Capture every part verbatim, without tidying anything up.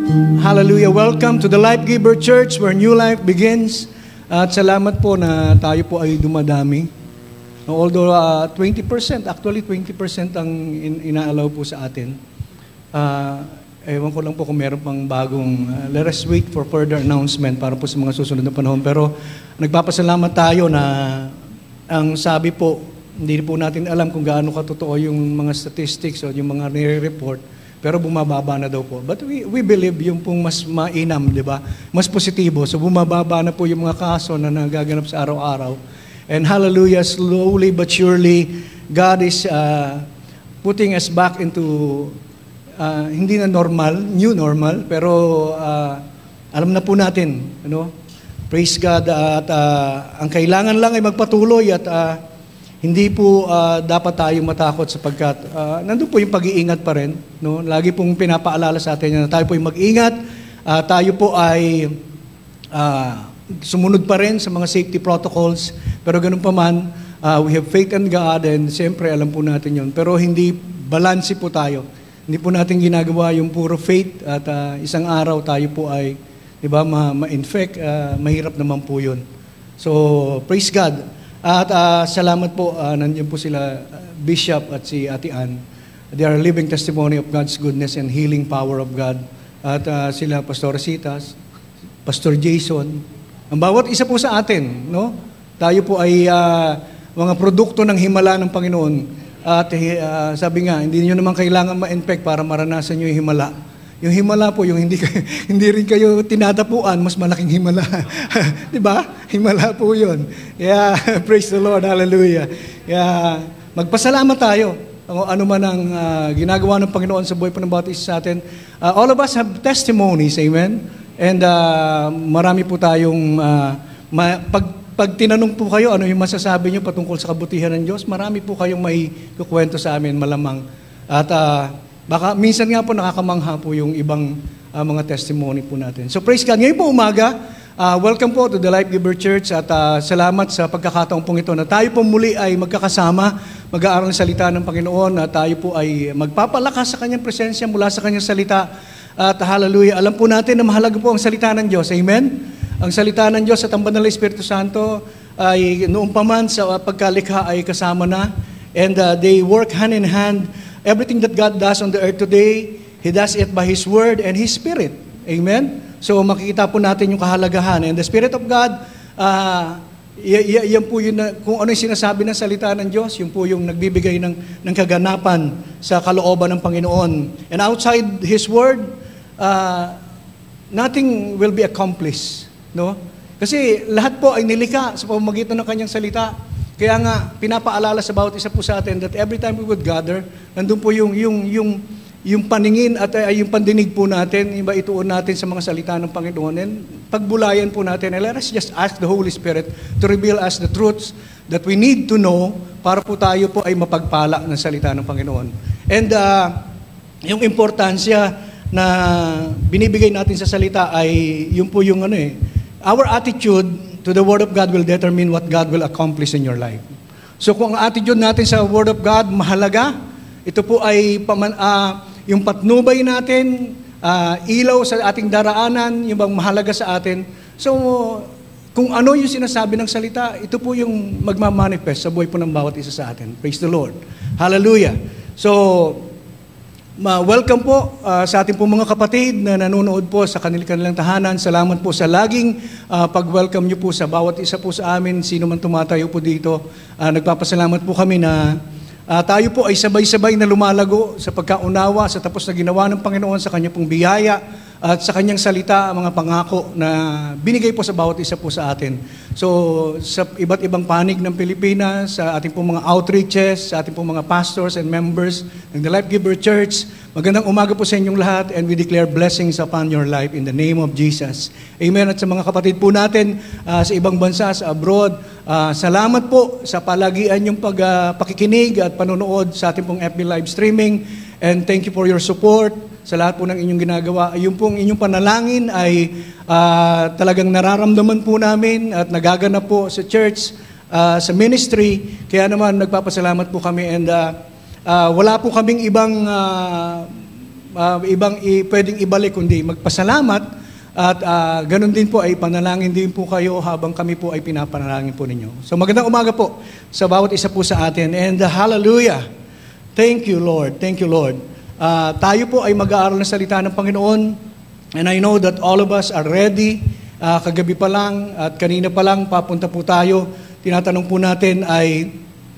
Hallelujah. Welcome to the Life Giver Church where new life begins. At salamat po na tayo po ay dumadami. Although uh, twenty percent, actually twenty percent ang in- inaalaw po sa atin. Uh, ewan ko lang po kung meron pang bagong, uh, let us wait for further announcement para po sa mga susunod na panahon. Pero nagpapasalamat tayo na ang sabi po, hindi po natin alam kung gaano katotoo yung mga statistics o yung mga nire-report, pero bumababa na daw po. But we, we believe yung pong mas mainam, di ba? Mas positibo. So bumababa na po yung mga kaso na nagaganap sa araw-araw. And hallelujah, slowly but surely, God is uh, putting us back into, uh, hindi na normal, new normal, pero uh, alam na po natin, ano? Praise God. At uh, ang kailangan lang ay magpatuloy at uh, hindi po uh, dapat tayong matakot sapagkat uh, nandun po yung pag-iingat pa rin. No? Lagi pong pinapaalala sa atin na tayo po yung mag-ingat, uh, tayo po ay uh, sumunod pa rin sa mga safety protocols. Pero ganun pa man, uh, we have faith in God and siyempre alam po natin yun. Pero hindi balanse po tayo. Hindi po natin ginagawa yung puro faith at uh, isang araw tayo po ay di ba, ma- ma-infect, uh, mahirap naman po yun. So, praise God. At uh, salamat po, uh, nandiyan po sila, uh, Bishop at si Ate Ann. They are a living testimony of God's goodness and healing power of God. At uh, sila, Pastor Rositas, Pastor Jason. Ang bawat isa po sa atin, no? Tayo po ay uh, mga produkto ng himala ng Panginoon. At uh, sabi nga, hindi niyo naman kailangan ma-infect para maranasan niyo yung himala. Yung himala po, yung hindi kayo, hindi rin kayo tinatapuan, mas malaking himala. Di ba? Himala po yun. Yeah, praise the Lord, hallelujah. Yeah, magpasalamat tayo kung ano man ang uh, ginagawa ng Panginoon sa buhay po ng bawat isa sa atin. Uh, all of us have testimonies, amen? And uh, marami po tayong, uh, ma- pag, pag tinanong po kayo, ano yung masasabi nyo patungkol sa kabutihan ng Diyos, marami po kayong may kukwento sa amin, malamang. At uh, baka minsan nga po nakakamangha po yung ibang uh, mga testimony po natin. So praise God. Ngayon po umaga, uh, welcome po to the Life Giver Church at uh, salamat sa pagkakataong pong ito na tayo po muli ay magkakasama, mag-aaral ng salita ng Panginoon at tayo po ay magpapalakas sa Kanyang presensya mula sa Kanyang salita. At hallelujah, alam po natin na mahalaga po ang salita ng Diyos. Amen? Ang salita ng Diyos at ang Banal na Espiritu Santo ay noong pa man sa pagkalikha ay kasama na and uh, they work hand in hand. Everything that God does on the earth today, He does it by His Word and His Spirit. Amen? So makikita po natin yung kahalagahan. And the Spirit of God, uh, y- y- yan po yun na, kung ano yung sinasabi ng salita ng Diyos, yun po yung nagbibigay ng, ng kaganapan sa kalooban ng Panginoon. And outside His Word, uh, nothing will be accomplished. No? Kasi lahat po ay nilikha sa pamamagitan ng Kanyang salita. Kaya nga, pinapaalala sa bawat isa po sa atin that every time we would gather, nandun po yung, yung, yung, yung paningin at uh, yung pandinig po natin, iba ituon natin sa mga salita ng Panginoon. And pagbulayan po natin, and let us just ask the Holy Spirit to reveal us the truths that we need to know para po tayo po ay mapagpala ng salita ng Panginoon. And uh, yung importansya na binibigay natin sa salita ay yung po yung ano eh, our attitude to the Word of God will determine what God will accomplish in your life. So kung ang attitude natin sa Word of God mahalaga, ito po ay paman, uh, yung patnubay natin, uh, ilaw sa ating daraanan, yung bang mahalaga sa atin. So kung ano yung sinasabi ng salita, ito po yung magmamanifest sa buhay po ng bawat isa sa atin. Praise the Lord. Hallelujah. So Ma, welcome po uh, sa ating po mga kapatid na nanonood po sa kanilang tahanan. Salamat po sa laging uh, pag-welcome niyo po sa bawat isa po sa amin, sino man tumatayo po dito. Uh, nagpapasalamat po kami na uh, tayo po ay sabay-sabay na lumalago sa pagkaunawa sa tapos na ginawa ng Panginoon sa Kanya pong biyaya at sa Kanyang salita, mga pangako na binigay po sa bawat isa po sa atin. So, sa iba't ibang panig ng Pilipinas, sa ating pong mga outreaches, sa ating pong mga pastors and members ng The Life Giver Church, magandang umaga po sa inyong lahat and we declare blessings upon your life in the name of Jesus. Amen. At sa mga kapatid po natin uh, sa ibang bansa, sa abroad, uh, salamat po sa palagian yung pag, uh, pakikinig at panonood sa ating pong F B live streaming. And thank you for your support sa lahat po ng inyong ginagawa. Yung pong inyong panalangin ay uh, talagang nararamdaman po namin at nagaganap po sa church, uh, sa ministry. Kaya naman nagpapasalamat po kami and uh, uh, wala po kaming ibang uh, uh, ibang i, pwedeng ibalik kundi magpasalamat at uh, ganun din po ay panalangin din po kayo habang kami po ay pinapanalangin po ninyo. So magandang umaga po sa bawat isa po sa atin. And uh, hallelujah! Thank you, Lord. Thank you, Lord. Uh, tayo po ay mag-aaral ng salita ng Panginoon. And I know that all of us are ready. Uh, kagabi pa lang at kanina pa lang papunta po tayo. Tinatanong po natin ay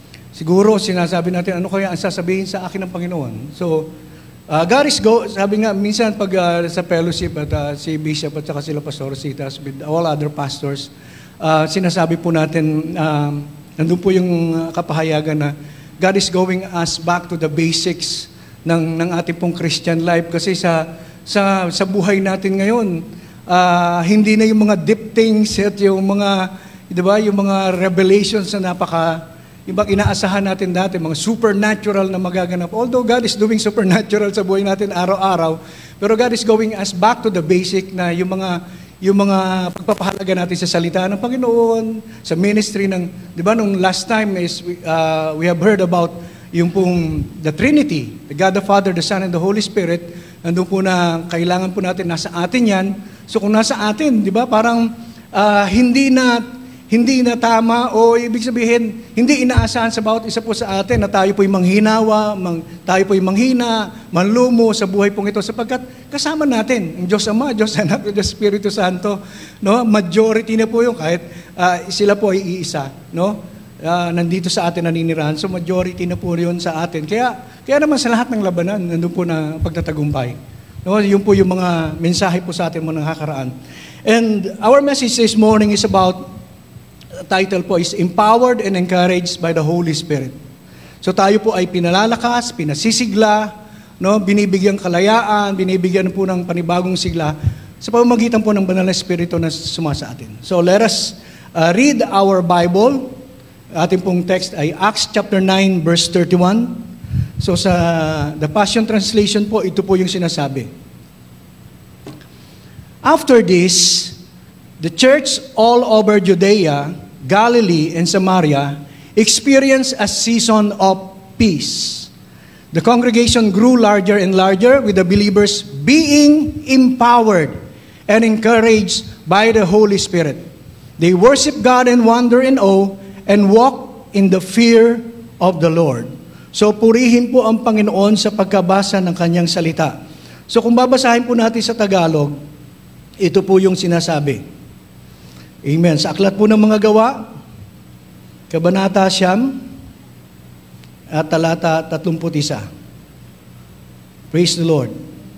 siguro sinasabi natin ano kaya ang sasabihin sa akin ng Panginoon. So, uh, God is go, sabi nga minsan pag uh, sa fellowship at uh, si Bishop at saka sila Pastor Citas with all other pastors, uh, sinasabi po natin, uh, nandun po yung uh, kapahayagan na God is going us back to the basics ng, ng ating pong Christian life. Kasi sa, sa, sa buhay natin ngayon, uh, hindi na yung mga deep things at yung mga, di ba, yung mga revelations na napaka, yung bang inaasahan natin dati, mga supernatural na magaganap. Although God is doing supernatural sa buhay natin araw-araw, pero God is going us back to the basic na yung mga, yung mga pagpapahalaga natin sa salita ng Panginoon, sa ministry ng, di ba, nung last time is, uh, we have heard about yung pong the Trinity, the God the Father, the Son, and the Holy Spirit. Nandun po na kailangan po natin, nasa atin yan. So kung nasa atin, di ba, parang uh, hindi na hindi na tama o ibig sabihin, hindi inaasahan sa bawat isa po sa atin na tayo po'y manghinawa, mang, tayo po'y manghina, manlumo sa buhay pong ito sapagkat kasama natin ang Diyos Ama, Diyos Anak, Diyos Espiritu Santo. No? Majority na po yung kahit uh, sila po ay iisa. No? Uh, nandito sa atin naninirahan. So majority na po yun sa atin. Kaya, kaya naman sa lahat ng labanan, nandun po na pagtatagumpay. No? Yun po yung mga mensahe po sa atin mo nakakaraan. And our message this morning is about title po is Empowered and Encouraged by the Holy Spirit. So tayo po ay pinalalakas, pinasisigla, no, binibigyan kalayaan, binibigyan po ng panibagong sigla sa pamamagitan po ng Banal na Espiritu na sumasa atin. So let us uh, read our Bible. Ating pong text ay Acts chapter nine verse thirty-one. So sa the Passion Translation po, ito po yung sinasabi. After this, the church all over Judea, Galilee, and Samaria experienced a season of peace. The congregation grew larger and larger, with the believers being empowered and encouraged by the Holy Spirit. They worshiped God in wonder and awe and walked in the fear of the Lord. So purihin po ang Panginoon sa pagkabasa ng kanyang salita. So kung babasahin po natin sa Tagalog, ito po yung sinasabi. Amen. Sa aklat po ng mga gawa, Kabanata Siyam, at talata tatlumput isa. Praise the Lord.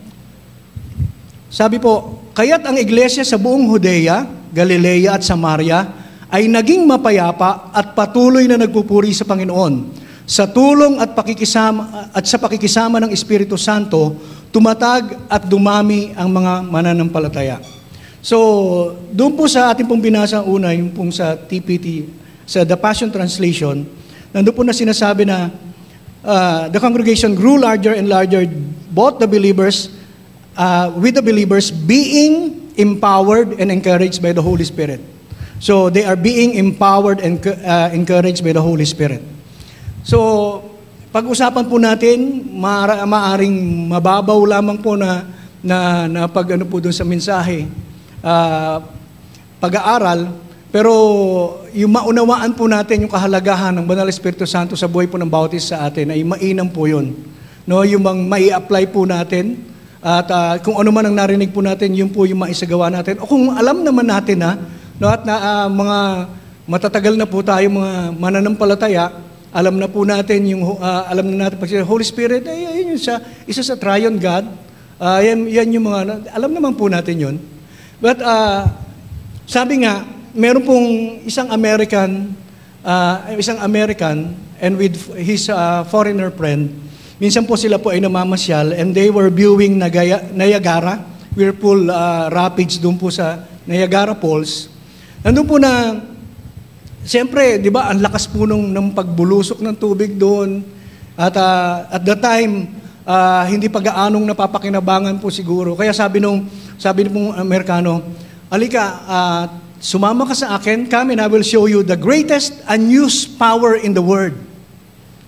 Sabi po, kaya't ang iglesia sa buong Judea, Galilea at Samaria ay naging mapayapa at patuloy na nagpupuri sa Panginoon. Sa tulong at pakikisama at sa pakikisama ng Espiritu Santo, tumatag at dumami ang mga mananampalataya. So, doon po sa ating pong binasa una, yung pong sa T P T, sa The Passion Translation, nandun po na sinasabi na uh, the congregation grew larger and larger, both the believers, uh, with the believers being empowered and encouraged by the Holy Spirit. So, they are being empowered and uh, encouraged by the Holy Spirit. So, pag-usapan po natin, maara, maaring mababaw lamang po na, na, na pag ano po doon sa mensahe, Uh, pag-aaral, pero yung maunawaan po natin yung kahalagahan ng Banal Espiritu Santo sa buhay po ng bawat isa sa atin ay mainam po yun. No, yung bang mai-apply po natin at uh, kung ano man ang narinig po natin, yun po yung maisagawa natin. O kung alam naman natin na, no, at na, uh, mga matatagal na po tayo mga mananampalataya, alam na po natin yung uh, alam na natin pag Holy Spirit, ay, ay yun siya, isa sa Triune God. Uh, yan, yan yung mga, alam naman po natin yun. But uh, sabi nga, meron pong isang American, uh, isang American, and with his uh, foreigner friend, minsan po sila po ay namamasyal, and they were viewing Nagaya, Niagara, Whirlpool uh, Rapids, doon po sa Niagara Falls. Nandun po na, siyempre, di ba, ang lakas po nung, ng pagbulusok ng tubig doon, at uh, at the time, Uh, hindi pa gaanong napapakinabangan po siguro. Kaya sabi nung, sabi nung Amerikano, alika, uh, sumama ka sa akin, come and I will show you the greatest unused power in the world.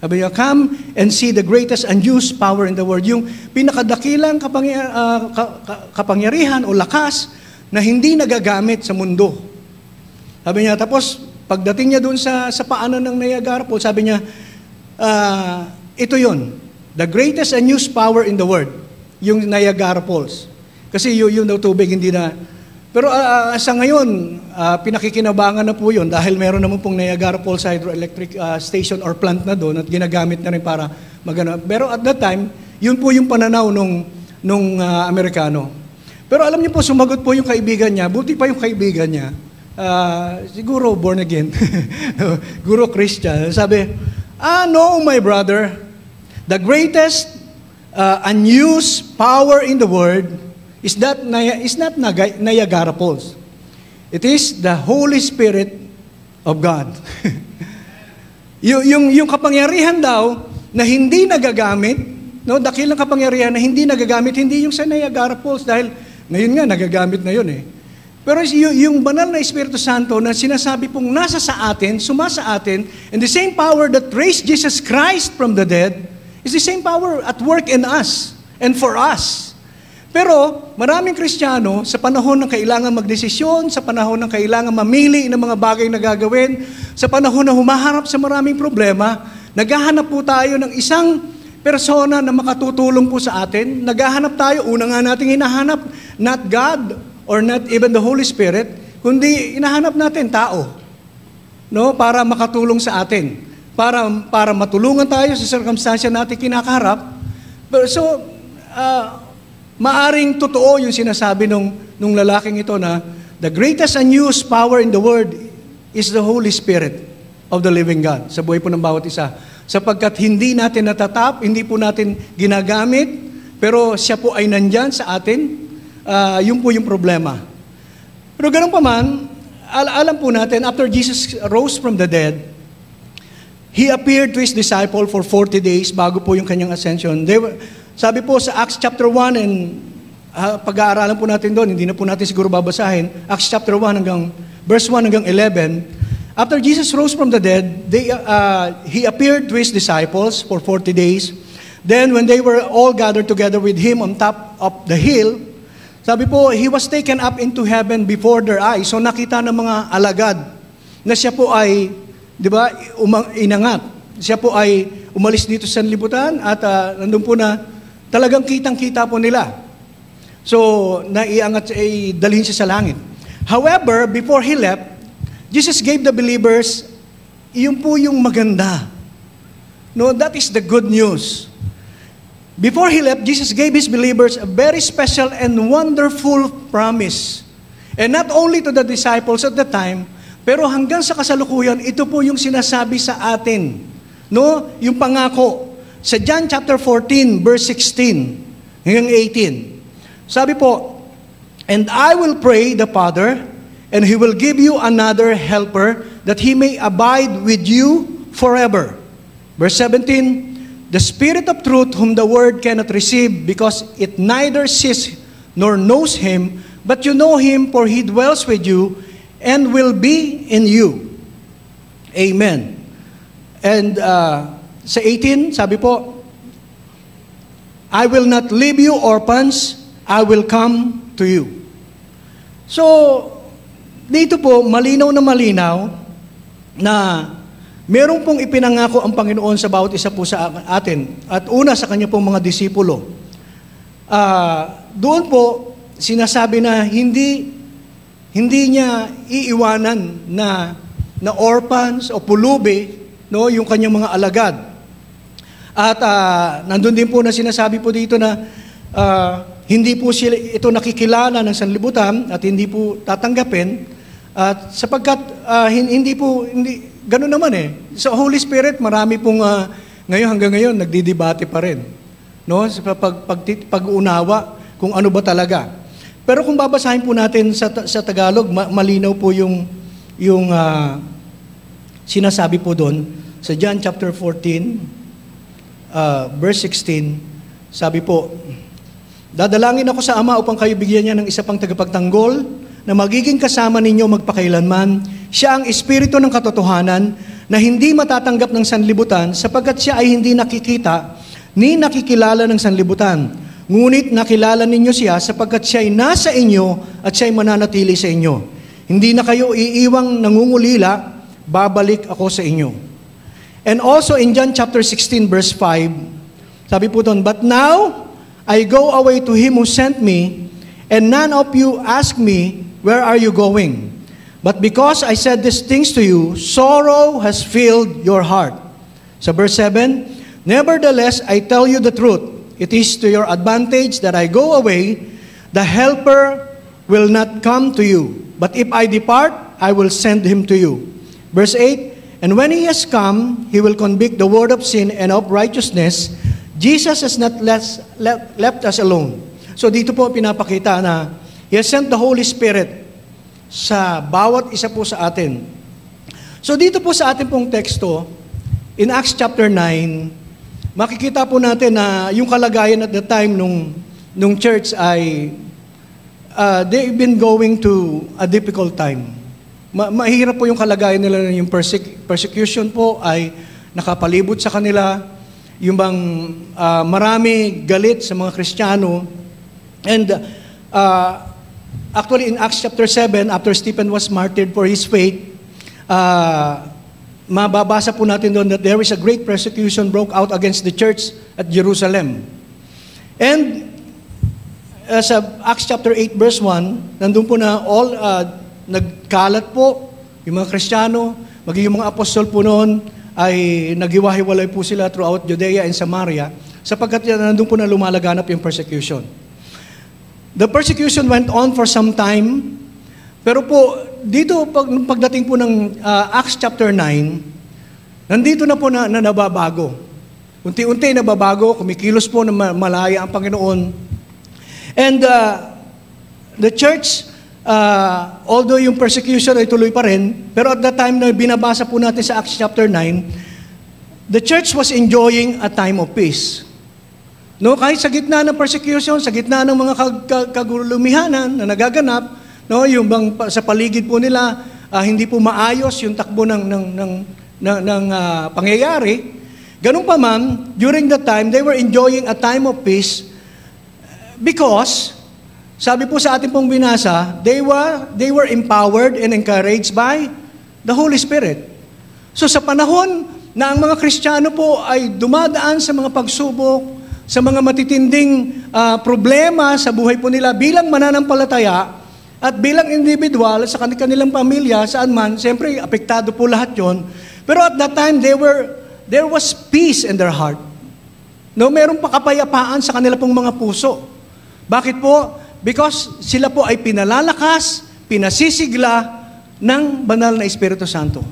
Sabi niya, come and see the greatest unused power in the world. Yung pinakadakilang kapangyar, uh, ka, ka, kapangyarihan o lakas na hindi nagagamit sa mundo. Sabi niya, tapos pagdating niya doon sa, sa paanan ng Niagara Falls, sabi niya, uh, ito yon, the greatest unused power in the world, yung Niagara Falls. Kasi yun, yun daw tubig, hindi na... Pero uh, sa ngayon, uh, pinakikinabangan na po yun dahil meron naman pong Niagara Falls Hydroelectric uh, Station or plant na doon at ginagamit na rin para magana. Pero at that time, yun po yung pananaw nung, nung uh, Amerikano. Pero alam niyo po, sumagot po yung kaibigan niya, buti pa yung kaibigan niya, uh, siguro born again, guro Christian, sabi, ah no my brother, the greatest uh, unused power in the world is that is not Niagara Falls. It is the Holy Spirit of God. yung, yung, yung kapangyarihan daw na hindi nagagamit, no, dakilang kapangyarihan na hindi nagagamit, hindi yung sa Niagara Falls dahil ngayon nga nagagamit na yun eh. Pero yung, yung banal na Espiritu Santo na sinasabi pong nasa sa atin, sumasa atin, and the same power that raised Jesus Christ from the dead is the same power at work in us and for us. Pero maraming Kristiyano, sa panahon ng kailangan magdesisyon, sa panahon ng kailangan mamili ng mga bagay na gagawin, sa panahon na humaharap sa maraming problema, naghahanap po tayo ng isang persona na makatutulong po sa atin. Naghahanap tayo, una nga nating hinahanap, not God or not even the Holy Spirit, kundi hinahanap natin tao, no, para makatulong sa atin, para, para matulungan tayo sa circumstansya natin kinakaharap. So, uh, maaring totoo yung sinasabi nung, nung lalaking ito na the greatest unused power in the world is the Holy Spirit of the living God sa buhay po ng bawat isa. Sapagkat hindi natin natatap, hindi po natin ginagamit, pero siya po ay nandyan sa atin, uh, yun po yung problema. Pero ganun pa man, al- alam po natin, after Jesus rose from the dead, He appeared to His disciple for forty days bago po yung kanyang ascension. They were, sabi po sa Acts chapter one, and uh, pag-aaralan po natin doon, hindi na po natin siguro babasahin, Acts chapter one hanggang, verse one hanggang eleven, after Jesus rose from the dead, they, uh, He appeared to His disciples for forty days. Then when they were all gathered together with Him on top of the hill, sabi po, He was taken up into heaven before their eyes. So nakita ng mga alagad na siya po ay, di ba, umang, inangat. Siya po ay umalis dito sa libutan at uh, nandun po na talagang kitang-kita po nila. So, naiangat, ay dalhin siya sa langit. However, before He left, Jesus gave the believers, yun po yung maganda. No, that is the good news. Before He left, Jesus gave His believers a very special and wonderful promise. And not only to the disciples at the time, pero hanggang sa kasalukuyan, ito po yung sinasabi sa atin. No, yung pangako. Sa John chapter fourteen, verse sixteen hanggang eighteen. Sabi po, and I will pray the Father, and He will give you another helper, that He may abide with you forever. Verse seventeen, the Spirit of truth, whom the world cannot receive, because it neither sees nor knows Him, but you know Him, for He dwells with you, and will be in you. Amen. And uh, sa eighteen, sabi po, I will not leave you orphans, I will come to you. So, dito po, malinaw na malinaw na meron pong ipinangako ang Panginoon sa bawat isa po sa atin. At una sa kanya pong mga disipulo. Uh, doon po, sinasabi na hindi hindi niya iiwanan na, na orphans o pulubi, no, yung kanyang mga alagad. At uh, nandun din po na sinasabi po dito na uh, hindi po sila, ito nakikilala ng sanlibutan at hindi po tatanggapin. At sapagkat uh, hindi po, hindi, ganun naman eh. Sa Holy Spirit, marami pong uh, ngayon hanggang ngayon nagdidebate pa rin. No? Sa pag, pag, pag-unawa kung ano ba talaga. Pero kung babasahin po natin sa, sa Tagalog, ma, malinaw po yung, yung uh, sinasabi po doon sa John chapter fourteen, uh, verse sixteen, sabi po, dadalangin ako sa Ama upang kayo bigyan niya ng isa pang tagapagtanggol na magiging kasama ninyo magpakailanman. Siya ang Espiritu ng katotohanan na hindi matatanggap ng sanlibutan sapagkat siya ay hindi nakikita ni nakikilala ng sanlibutan. Ngunit nakilala ninyo siya sapagkat siya ay nasa inyo at siya ay mananatili sa inyo. Hindi na kayo iiwang nangungulila, babalik ako sa inyo. And also in John chapter sixteen verse five, sabi po doon, but now I go away to him who sent me, and none of you ask me, where are you going? But because I said these things to you, sorrow has filled your heart. Sa verse seven, nevertheless, I tell you the truth. It is to your advantage that I go away. The helper will not come to you. But if I depart, I will send him to you. Verse eight, and when he has come, he will convict the world of sin and of righteousness. Jesus has not left, left, left us alone. So dito po pinapakita na He has sent the Holy Spirit sa bawat isa po sa atin. So dito po sa ating pong teksto, in Acts chapter nine, makikita po natin na yung kalagayan at the time nung, nung church ay uh, they've been going to a difficult time. Ma- mahirap po yung kalagayan nila, yung persec- persecution po ay nakapalibot sa kanila, yung bang uh, marami galit sa mga Kristiyano. And uh, actually in Acts chapter seven, after Stephen was martyred for his faith, uh, mababasa po natin doon that there is a great persecution broke out against the church at Jerusalem. And uh, sa Acts chapter eight verse one, nandun po na all uh, nagkalat po yung mga Kristiyano, maging yung mga apostol po noon ay naghiwa-hiwalay po sila throughout Judea and Samaria sapagkat nandun po na lumalaganap yung persecution. The persecution went on for some time, pero po dito pag, pagdating po ng uh, Acts chapter nine, nandito na po na, na nababago. Unti-unti nababago, kumikilos po na malaya ang Panginoon. And uh, the church, Uh, although yung persecution ay tuloy pa rin, pero at the time na binabasa po natin sa Acts chapter nine, the church was enjoying a time of peace. No, kahit sa gitna ng persecution, sa gitna ng mga kag- kag- kagulumihanan na nagaganap, no, yung bang sa paligid po nila, uh, hindi po maayos yung takbo ng ng ng ng, ng uh, pangyayari. Ganun pa man, during that time, they were enjoying a time of peace because sabi po sa ating pong binasa, they were, they were empowered and encouraged by the Holy Spirit. So sa panahon na ang mga Kristiyano po ay dumadaan sa mga pagsubok, sa mga matitinding uh, problema sa buhay po nila bilang mananampalataya at bilang individual sa kanilang pamilya, saan man, siyempre apektado po lahat yon. Pero at that time, they were, there was peace in their heart. No, meron pa kapayapaan sa kanila pong mga puso. Bakit po? Because sila po ay pinalalakas, pinasisigla ng banal na Espiritu Santo.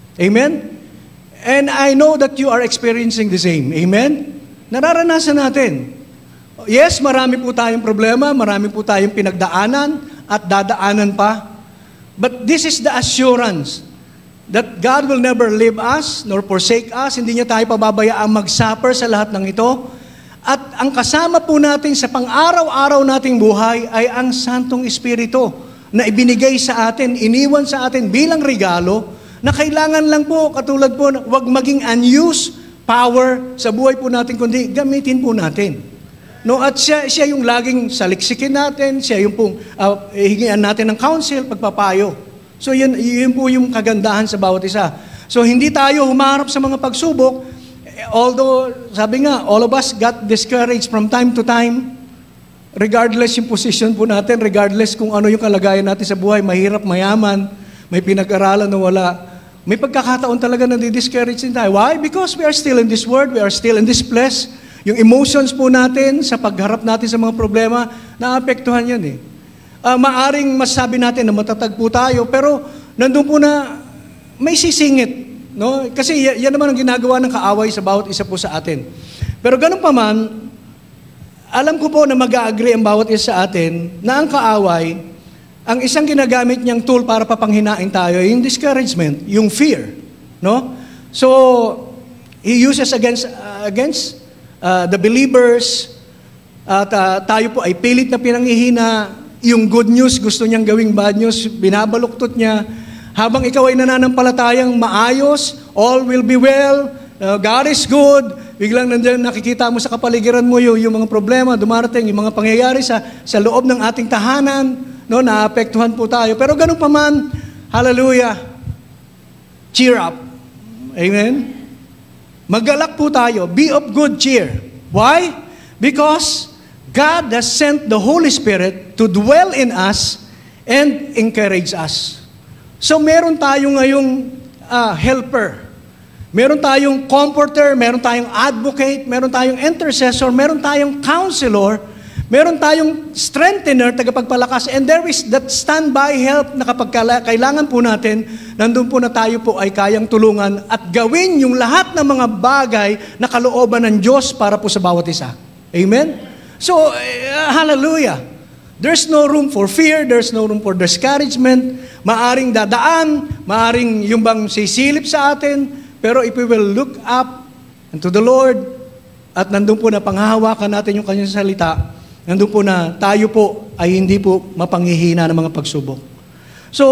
Amen? And I know that you are experiencing the same. Amen? Nararanasan natin. Yes, marami po tayong problema, marami po tayong pinagdaanan at dadaanan pa. But this is the assurance that God will never leave us nor forsake us. Hindi niya tayo pababayaang mag-suffer sa lahat ng ito. At ang kasama po natin sa pang-araw-araw nating buhay ay ang Santong Espiritu na ibinigay sa atin, iniwan sa atin bilang regalo na kailangan lang po, katulad po, wag maging unused power sa buhay po natin, kundi gamitin po natin. No, at siya, siya yung laging saliksikin natin, siya yung pong uh, hingian natin ng counsel, pagpapayo. So yun, yun po yung kagandahan sa bawat isa. So hindi tayo humarap sa mga pagsubok. Although, sabi nga, all of us got discouraged from time to time, regardless yung position po natin, regardless kung ano yung kalagayan natin sa buhay, mahirap, mayaman, may pinag-aralan na wala. May pagkakataon talaga na di-discourage din tayo. Why? Because we are still in this world, we are still in this flesh. Yung emotions po natin sa pagharap natin sa mga problema, naapektuhan yan eh. Uh, maaring masabi natin na matatag po tayo, pero nandun po na may sisingit. No? Kasi y- yan naman ang ginagawa ng kaaway sa bawat isa po sa atin. Pero ganun pa man, alam ko po na mag-a-agree ang bawat isa sa atin na ang kaaway, ang isang ginagamit niyang tool para papanghinain tayo ay yung discouragement, yung fear. No? So, he uses against, uh, against uh, the believers, at uh, tayo po ay pilit na pinanghihina, yung good news gusto niyang gawing bad news, binabaluktot niya, Habang ikaw ay nananampalatayang maayos, all will be well, uh, God is good, biglang nandiyan nakikita mo sa kapaligiran mo yung, yung mga problema, dumarating, yung mga pangyayari sa, sa loob ng ating tahanan, no, naapektuhan po tayo. Pero ganun pa man, hallelujah, cheer up. Amen? Maggalak po tayo. Be of good cheer. Why? Because God has sent the Holy Spirit to dwell in us and encourage us. So meron tayo ngayong uh, helper. Meron tayong comforter, meron tayong advocate, meron tayong intercessor, meron tayong counselor, meron tayong strengthener, tagapagpalakas, and there is that standby help na kapag kailangan po natin, nandun po na tayo po ay kayang tulungan at gawin yung lahat ng mga bagay na kalooban ng Diyos para po sa bawat isa. Amen? So, uh, hallelujah. There's no room for fear, there's no room for discouragement, maaring dadaan, maaring yung bang sisilip sa atin, pero if we will look up unto the Lord, at nandun po na panghahawakan natin yung kanyang salita, nandun po na tayo po ay hindi po mapanghihina ng mga pagsubok. So,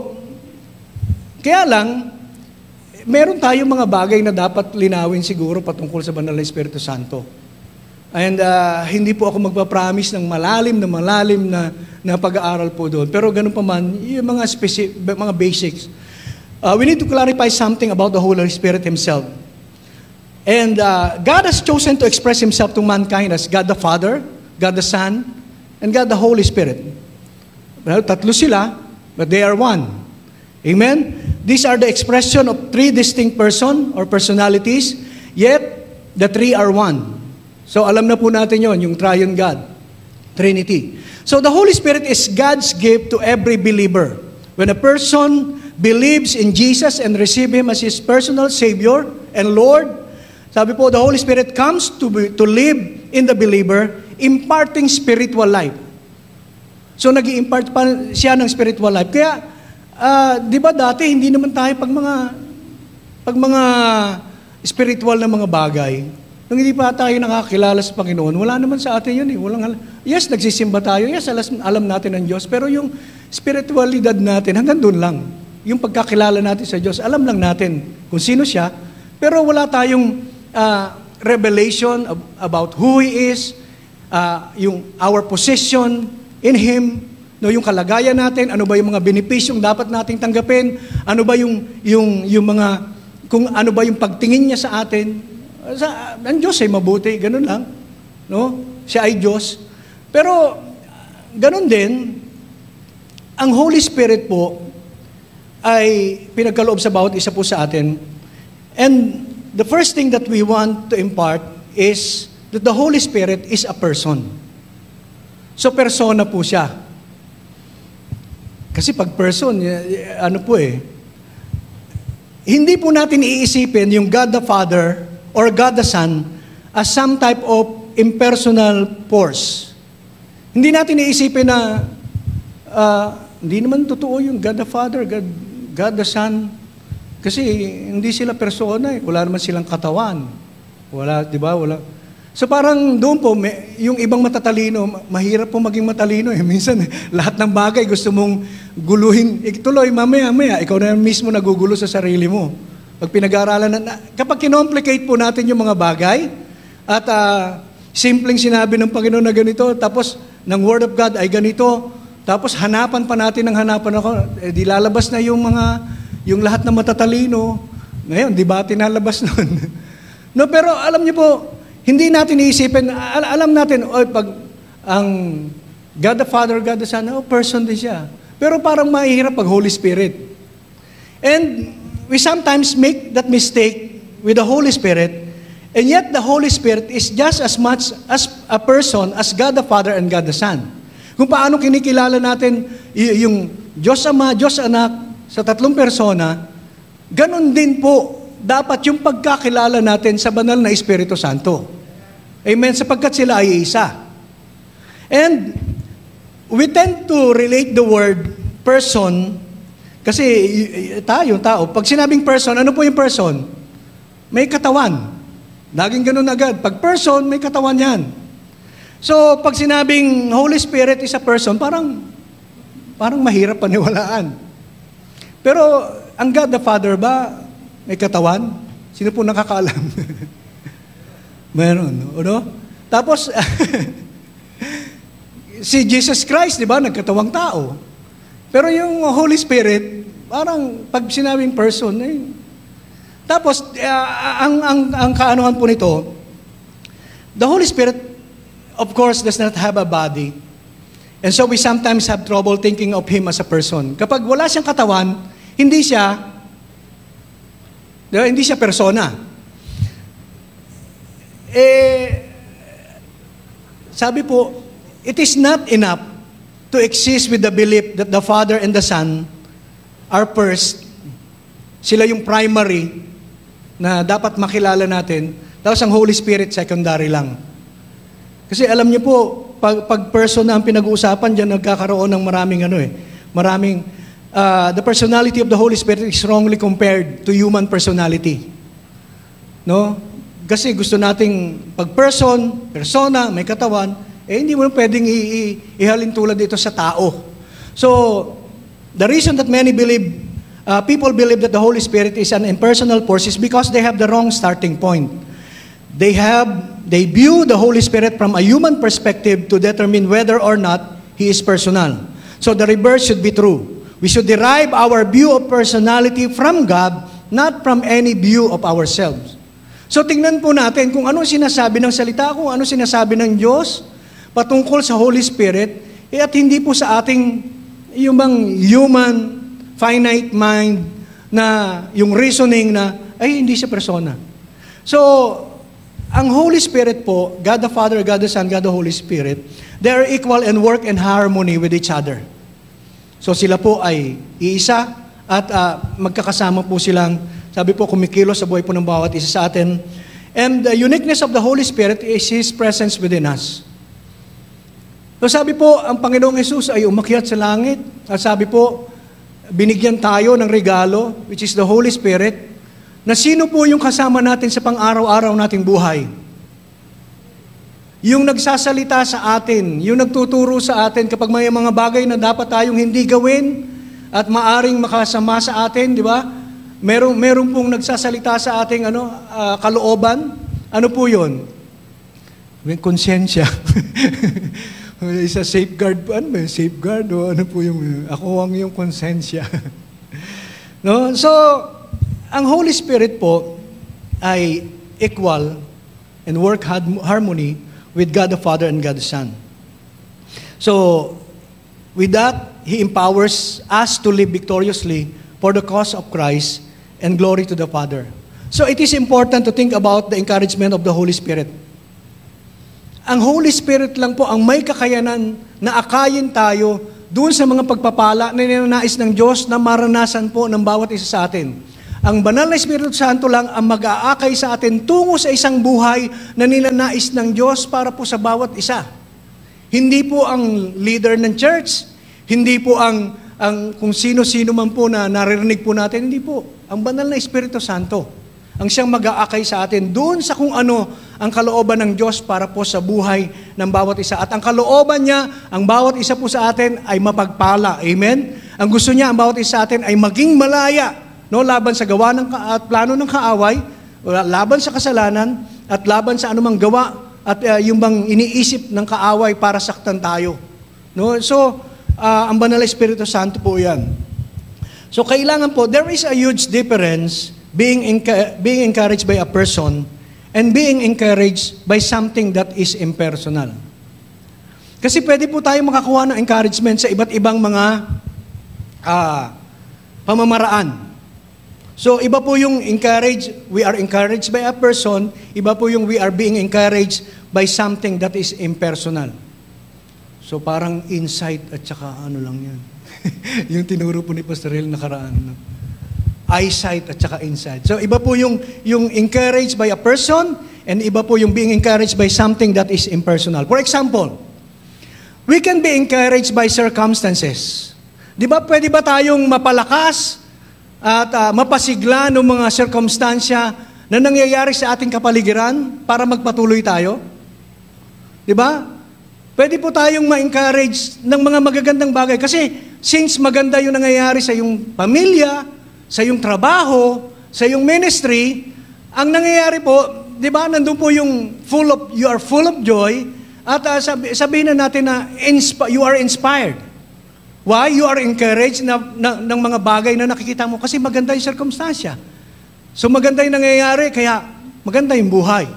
kaya lang, meron tayong mga bagay na dapat linawin siguro patungkol sa Banal na Espiritu Santo. And uh, hindi po ako magpapromise ng malalim na malalim na, na pag-aaral po doon. Pero ganun pa man, yung mga, specific, mga basics. Uh, we need to clarify something about the Holy Spirit Himself. And uh, God has chosen to express Himself to mankind as God the Father, God the Son, and God the Holy Spirit. Well, tatlo sila, but they are one. Amen? These are the expression of three distinct person or personalities, yet the three are one. So alam na po natin yon, yung triune God, Trinity. So the Holy Spirit is God's gift to every believer. When a person believes in Jesus and receive Him as his personal Savior and Lord, sabi po, the Holy Spirit comes to, be, to live in the believer, imparting spiritual life. So nag-i-impart pa siya ng spiritual life. Kaya, uh, di ba dati, hindi naman tayo pag mga, pag mga spiritual na mga bagay, nung hindi pa tayo nakakilala sa Panginoon, wala naman sa atin yun eh. Walang, yes, nagsisimba tayo. Yes, alam natin ng Diyos. Pero yung spiritualidad natin, hanggang doon lang. Yung pagkakilala natin sa Diyos, alam lang natin kung sino siya. Pero wala tayong uh, revelation of, about who He is, uh, yung our position in Him, no, yung kalagayan natin, ano ba yung mga benepisyong dapat nating tanggapin, ano ba yung, yung, yung mga, kung ano ba yung pagtingin niya sa atin. Sa, ang Diyos ay mabuti, ganun lang. No? Siya ay Diyos. Pero, ganun din, ang Holy Spirit po ay pinagkaloob sa bawat isa po sa atin. And the first thing that we want to impart is that the Holy Spirit is a person. So, persona po siya. Kasi pag person, ano po eh, hindi po natin iisipin yung God the Father or God the Son as some type of impersonal force. Hindi natin iisipin na uh, hindi naman totoo yung God the Father, God, God the Son. Kasi hindi sila persona eh. Wala naman silang katawan. Wala, di ba? Wala. So parang doon po, may, yung ibang matatalino, mahirap po maging matalino eh. Minsan, eh, lahat ng bagay gusto mong guluhin. Ituloy, mamaya, mamaya, ikaw na mismo nagugulo sa sarili mo. Pag pinag-aaralan na, kapag kinomplicate po natin yung mga bagay, at uh, simpleng sinabi ng Panginoon na ganito, tapos ng Word of God ay ganito, tapos hanapan pa natin ng hanapan ako, eh, di lalabas na yung mga, yung lahat ng matatalino. Ngayon, di ba tinalabas nun? No, pero alam niyo po, hindi natin iisipin, al- alam natin, oh, pag ang God the Father, God the Son, oh, person din siya. Pero parang mahirap pag Holy Spirit. And we sometimes make that mistake with the Holy Spirit, and yet the Holy Spirit is just as much as a person as God the Father and God the Son. Kung paano kinikilala natin y- yung Diyos Ama, Diyos Anak, sa tatlong persona, ganun din po dapat yung pagkakilala natin sa banal na Espiritu Santo. Amen? Sapagkat sila ay isa. And we tend to relate the word person. Kasi tayo, tao, pag sinabing person, ano po yung person? May katawan. Laging ganun agad. Pag person, may katawan yan. So, pag sinabing Holy Spirit is a person, parang, parang mahirap paniwalaan. Pero, ang God the Father ba, may katawan? Sino po nakakaalam? Meron, no? Tapos, si Jesus Christ, di ba, nagkatawang tao. Pero yung Holy Spirit, parang pag sinabing person, eh. Tapos, uh, ang, ang, ang kaanohan po nito, the Holy Spirit, of course, does not have a body. And so we sometimes have trouble thinking of Him as a person. Kapag wala siyang katawan, hindi siya, hindi siya persona. Eh, sabi po, it is not enough to exist with the belief that the Father and the Son are first. Sila yung primary na dapat makilala natin. Tapos ang Holy Spirit, secondary lang. Kasi alam niyo po, pag, pag person na ang pinag-uusapan, dyan nagkakaroon ng maraming ano eh, maraming, uh, the personality of the Holy Spirit is strongly compared to human personality. No? Kasi gusto nating pag person, persona, may katawan, eh hindi mo pwedeng i- i- ihalin tulad dito sa tao. So, the reason that many believe, uh, people believe that the Holy Spirit is an impersonal force is because they have the wrong starting point. They have, they view the Holy Spirit from a human perspective to determine whether or not He is personal. So the reverse should be true. We should derive our view of personality from God, not from any view of ourselves. So tingnan po natin kung ano sinasabi ng salita, kung ano sinasabi ng Diyos patungkol sa Holy Spirit, eh, at hindi po sa ating yung bang human, finite mind na yung reasoning na, ay hindi siya persona. So, ang Holy Spirit po, God the Father, God the Son, God the Holy Spirit, they are equal and work in harmony with each other. So sila po ay iisa at uh, magkakasama po silang, sabi po, kumikilos sa buhay po ng bawat isa sa atin. And the uniqueness of the Holy Spirit is His presence within us. So sabi po, ang Panginoong Hesus ay umakyat sa langit. At sabi po, binigyan tayo ng regalo, which is the Holy Spirit, na sino po yung kasama natin sa pang-araw-araw nating buhay. Yung nagsasalita sa atin, yung nagtuturo sa atin kapag may mga bagay na dapat tayong hindi gawin at maaring makasama sa atin, di ba? Merong, merong pong nagsasalita sa ating ano, uh, kalooban. Ano po yun? May konsensya. Isa safeguard po. Ano ba? Safeguard o ano po yung, ako ang yung konsensya. No? So, ang Holy Spirit po ay equal and work harmony with God the Father and God the Son. So, with that, He empowers us to live victoriously for the cause of Christ and glory to the Father. So it is important to think about the encouragement of the Holy Spirit. Ang Holy Spirit lang po ang may kakayanan na akayin tayo doon sa mga pagpapala na ninanais ng Diyos na maranasan po ng bawat isa sa atin. Ang banal na Espiritu Santo lang ang mag-aakay sa atin tungo sa isang buhay na ninanais ng Diyos para po sa bawat isa. Hindi po ang leader ng church, hindi po ang, ang kung sino-sino man po na naririnig po natin, hindi po. Ang banal na Espiritu Santo, ang siyang mag-aakay sa atin doon sa kung ano ang kalooban ng Diyos para po sa buhay ng bawat isa. At ang kalooban niya, ang bawat isa po sa atin ay mapagpala. Amen? Ang gusto niya, ang bawat isa sa atin ay maging malaya, no, laban sa gawa ng at plano ng kaaway, laban sa kasalanan, at laban sa anumang gawa, at uh, yung bang iniisip ng kaaway para saktan tayo. No? So, uh, ang banal na Espiritu Santo po yan. So, kailangan po, there is a huge difference being, enca- being encouraged by a person and being encouraged by something that is impersonal. Kasi pwede po tayo makakuha ng encouragement sa iba't ibang mga uh, pamamaraan. So, iba po yung encourage, we are encouraged by a person, iba po yung we are being encouraged by something that is impersonal. So, parang insight at saka ano lang yan. Yung tinuro po ni Pastor Hill nakaraan. No? Eyesight at saka insight. So, iba po yung, yung encouraged by a person and iba po yung being encouraged by something that is impersonal. For example, we can be encouraged by circumstances. Di ba, pwede ba tayong mapalakas at uh, mapasigla ng mga circumstansya na nangyayari sa ating kapaligiran para magpatuloy tayo? Di ba? Pwede po tayong ma-encourage ng mga magagandang bagay. Kasi since maganda yung nangyayari sa iyong pamilya, sa iyong trabaho, sa iyong ministry, ang nangyayari po, di ba, nandun po yung full of, you are full of joy, at uh, sabi, sabihin na natin na insp- you are inspired. Why? You are encouraged na, na, ng mga bagay na nakikita mo kasi maganda yung circumstansya. So maganda yung nangyayari, kaya maganda yung buhay.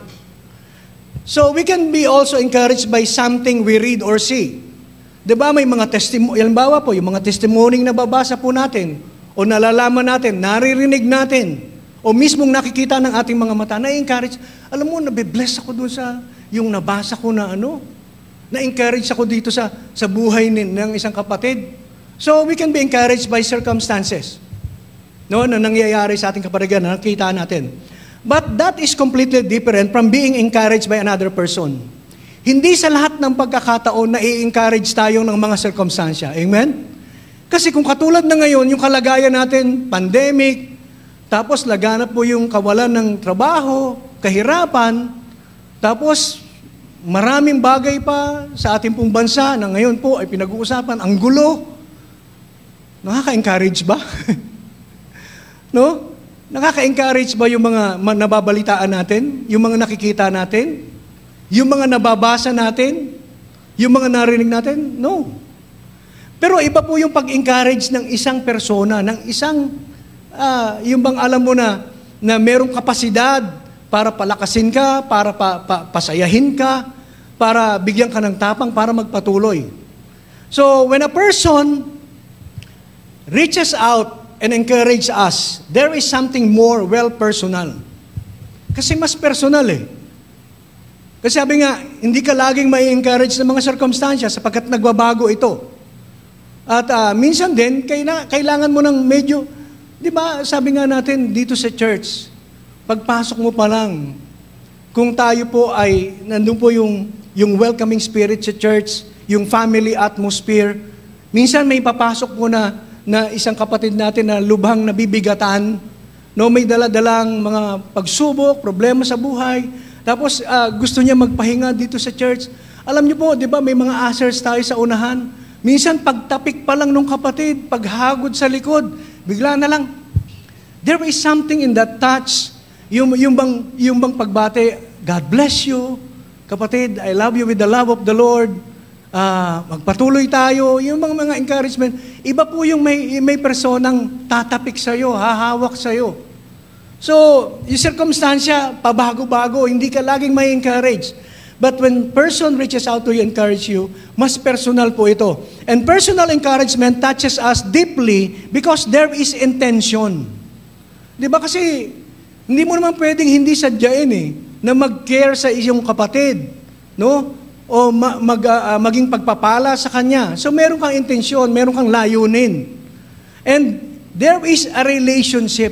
So we can be also encouraged by something we read or see. Diba may mga testimony, halimbawa po, yung mga testimony na nababasa po natin, o nalalaman natin, naririnig natin, o mismong nakikita ng ating mga mata, na-encourage. Alam mo, nabibless ako dun sa, yung nabasa ko na ano, na-encourage ako dito sa, sa buhay ni, ng isang kapatid. So we can be encouraged by circumstances. No, na nangyayari sa ating kapatigan, na nakita natin. But that is completely different from being encouraged by another person. Hindi sa lahat ng pagkakataon na i-encourage tayo ng mga circumstansya. Amen? Kasi kung katulad na ngayon, yung kalagayan natin, pandemic, tapos laganap po yung kawalan ng trabaho, kahirapan, tapos maraming bagay pa sa ating pong bansa na ngayon po ay pinag-uusapan, ang gulo. Nakaka-encourage ba? No? Nakaka-encourage ba yung mga nababalitaan natin? Yung mga nakikita natin? Yung mga nababasa natin? Yung mga narinig natin? No. Pero iba po yung pag-encourage ng isang persona, ng isang, uh, yung bang alam mo na, na merong kapasidad para palakasin ka, para pa, pa, pasayahin ka, para bigyan ka ng tapang, para magpatuloy. So, when a person reaches out and encourage us, there is something more well personal. Kasi mas personal eh. Kasi sabi nga, hindi ka laging may encourage ng mga circumstansya sapagkat nagbabago ito. At uh, minsan din, kailangan mo ng medyo, di ba, sabi nga natin dito sa church, pagpasok mo pa lang, kung tayo po ay, nandun po yung, yung welcoming spirit sa church, yung family atmosphere, minsan may papasok po na na isang kapatid natin na lubhang nabibigatan, no, may dala-dalang mga pagsubok, problema sa buhay, tapos uh, gusto niya magpahinga dito sa church. Alam niyo po, di ba, may mga ushers tayo sa unahan. Minsan, pagtapik pa lang nung kapatid, paghagod sa likod, bigla na lang, there is something in that touch, yung, yung, bang, yung bang pagbate, God bless you, kapatid, I love you with the love of the Lord, Uh, magpatuloy tayo, yung mga, mga encouragement. Iba po yung may, may personang tatapik sa'yo, hahawak sa'yo. So, yung circumstansya, pabago-bago, hindi ka laging may encourage. But when person reaches out to you, encourage you, mas personal po ito. And personal encouragement touches us deeply because there is intention. Di ba kasi, hindi mo naman pwedeng hindi sadyain eh, na mag-care sa iyong kapatid. No? O ma- mag, uh, maging pagpapala sa kanya. So meron kang intensyon, meron kang layunin. And there is a relationship.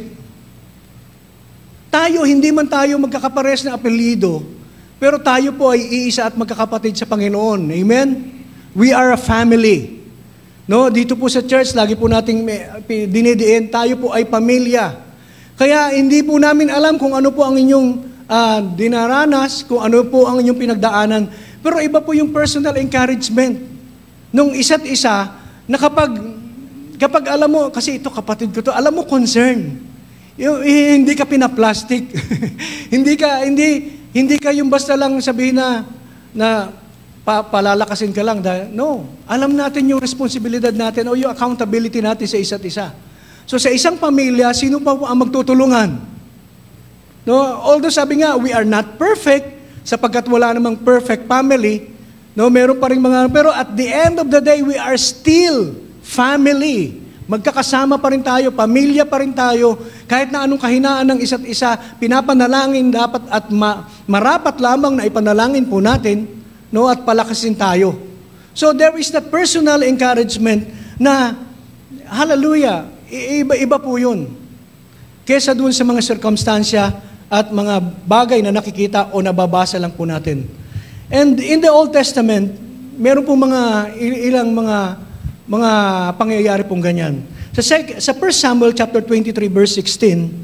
Tayo, hindi man tayo magkakapares na apelyido, pero tayo po ay iisa at magkakapatid sa Panginoon. Amen? We are a family. No, dito po sa church, lagi po nating dinidiin, tayo po ay pamilya. Kaya hindi po namin alam kung ano po ang inyong uh, dinaranas, kung ano po ang inyong pinagdaanan. Pero iba po yung personal encouragement nung isa't isa na kapag, kapag alam mo, kasi ito kapatid ko to, alam mo concern. Yung, eh, hindi ka pinaplastic. hindi ka, hindi, hindi ka yung basta lang sabihin na, na pa, palalakasin ka lang. Dahil, no, alam natin yung responsibilidad natin o yung accountability natin sa isa't isa. So sa isang pamilya, sino pa ang magtutulungan? No, although sabi nga, we are not perfect, sapagkat wala namang perfect family, no, meron pa rin mga, pero at the end of the day, we are still family. Magkakasama pa rin tayo, pamilya pa rin tayo, kahit na anong kahinaan ng isa't isa, pinapanalangin dapat at ma, marapat lamang na ipanalangin po natin, no, at palakasin tayo. So there is that personal encouragement na, hallelujah, iba-iba po yun. Kesa dun sa mga sirkumstansya, at mga bagay na nakikita o nababasa lang po natin. And in the Old Testament, meron po mga ilang mga mga pangyayari pong ganyan. Sa, sa First Samuel chapter twenty-three verse sixteen,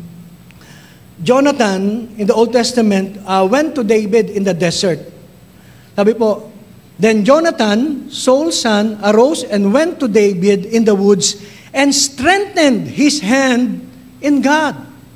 Jonathan in the Old Testament uh, went to David in the desert. Sabi po, Then Jonathan, Saul's son, arose and went to David in the woods and strengthened his hand in God.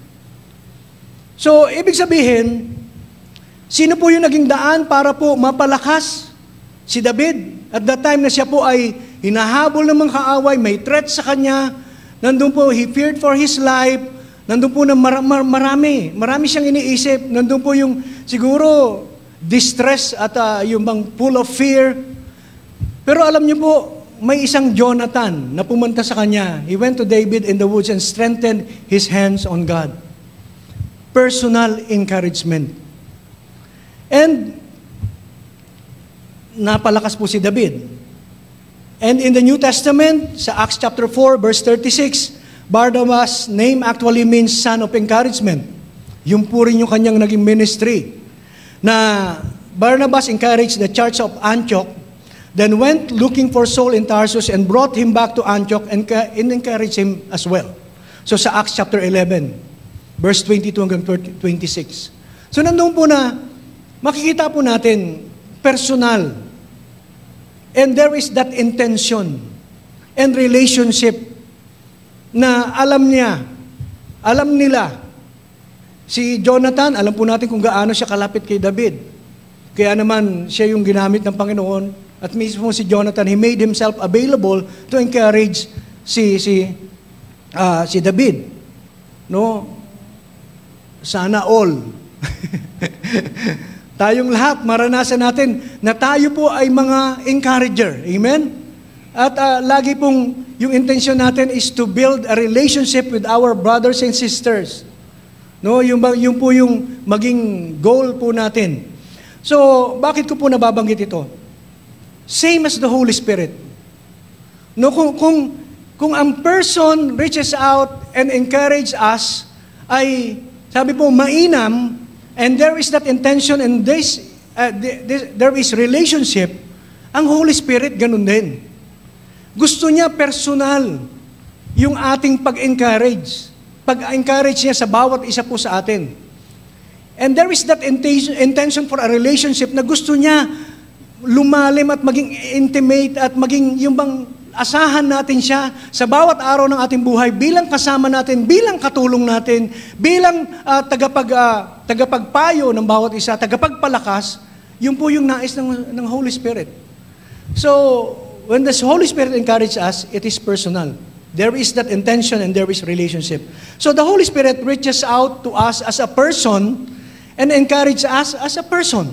So, ibig sabihin, sino po yung naging daan para po mapalakas? Si David. At that time na siya po ay hinahabol ng mga kaaway, may threat sa kanya, nandun po, he feared for his life, nandun po na mar- mar- marami, marami siyang iniisip, nandun po yung siguro distress at uh, yung bang full of fear. Pero alam niyo po, may isang Jonathan na pumunta sa kanya. He went to David in the woods and strengthened his hands on God. Personal encouragement. And napalakas po si David. And in the New Testament, sa Acts chapter four, verse thirty-six, Barnabas' name actually means son of encouragement. Yung po rin yung kanyang naging ministry. Na Barnabas encouraged the church of Antioch, then went looking for Saul in Tarsus and brought him back to Antioch and, and encouraged him as well. So sa Acts chapter eleven, verse twenty-two hanggang twenty-six. So nandun po na, makikita po natin, personal. And there is that intention and relationship na alam niya, alam nila. Si Jonathan, alam po natin kung gaano siya kalapit kay David. Kaya naman, siya yung ginamit ng Panginoon. At mismo si Jonathan, he made himself available to encourage si si uh, si David. No? Sana all. Tayong lahat, maranasan natin na tayo po ay mga encourager. Amen? At uh, lagi pong yung intention natin is to build a relationship with our brothers and sisters. No, yung, yung po yung maging goal po natin. So, bakit ko po nababanggit ito? Same as the Holy Spirit. No, kung, kung, kung ang person reaches out and encourage us, ay, sabi po, mainam, and there is that intention and this, uh, this, there is relationship, ang Holy Spirit ganun din. Gusto niya personal yung ating pag-encourage. Pag-encourage niya sa bawat isa po sa atin. And there is that intention for a relationship na gusto niya lumalim at maging intimate at maging yung bang asahan natin siya sa bawat araw ng ating buhay bilang kasama natin, bilang katulong natin, bilang uh, tagapag, uh, tagapagpayo ng bawat isa, tagapagpalakas, yun po yung nais ng, ng Holy Spirit. So, when the Holy Spirit encourages us, it is personal. There is that intention and there is relationship. So the Holy Spirit reaches out to us as a person and encourages us as a person.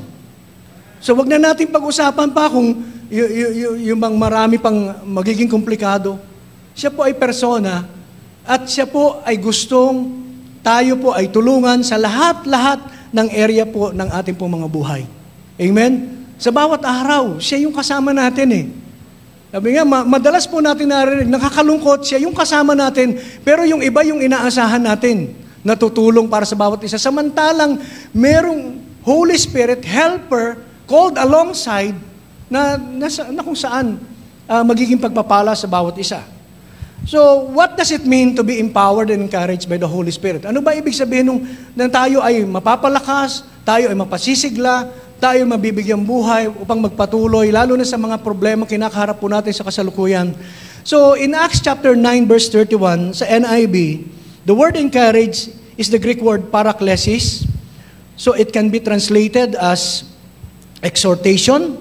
So wag na natin pag-usapan pa kung y- y- y- yung bang marami pang magiging komplikado. Siya po ay persona at siya po ay gustong tayo po ay tulungan sa lahat-lahat ng area po ng ating po mga buhay. Amen? Sa bawat araw, siya yung kasama natin eh. Sabi nga, madalas po natin narinig, nakakalungkot siya, yung kasama natin, pero yung iba yung inaasahan natin, natutulong para sa bawat isa. Samantalang, merong Holy Spirit, helper, called alongside, na, na, na kung saan uh, magiging pagpapala sa bawat isa. So, what does it mean to be empowered and encouraged by the Holy Spirit? Ano ba ibig sabihin nung na tayo ay mapapalakas, tayo ay mapasisigla, tayo mabibigyang buhay upang magpatuloy, lalo na sa mga problema kinakaharap po natin sa kasalukuyan. So, in Acts chapter nine, verse thirty-one, sa N I V, the word encourage is the Greek word paraklesis. So, it can be translated as exhortation,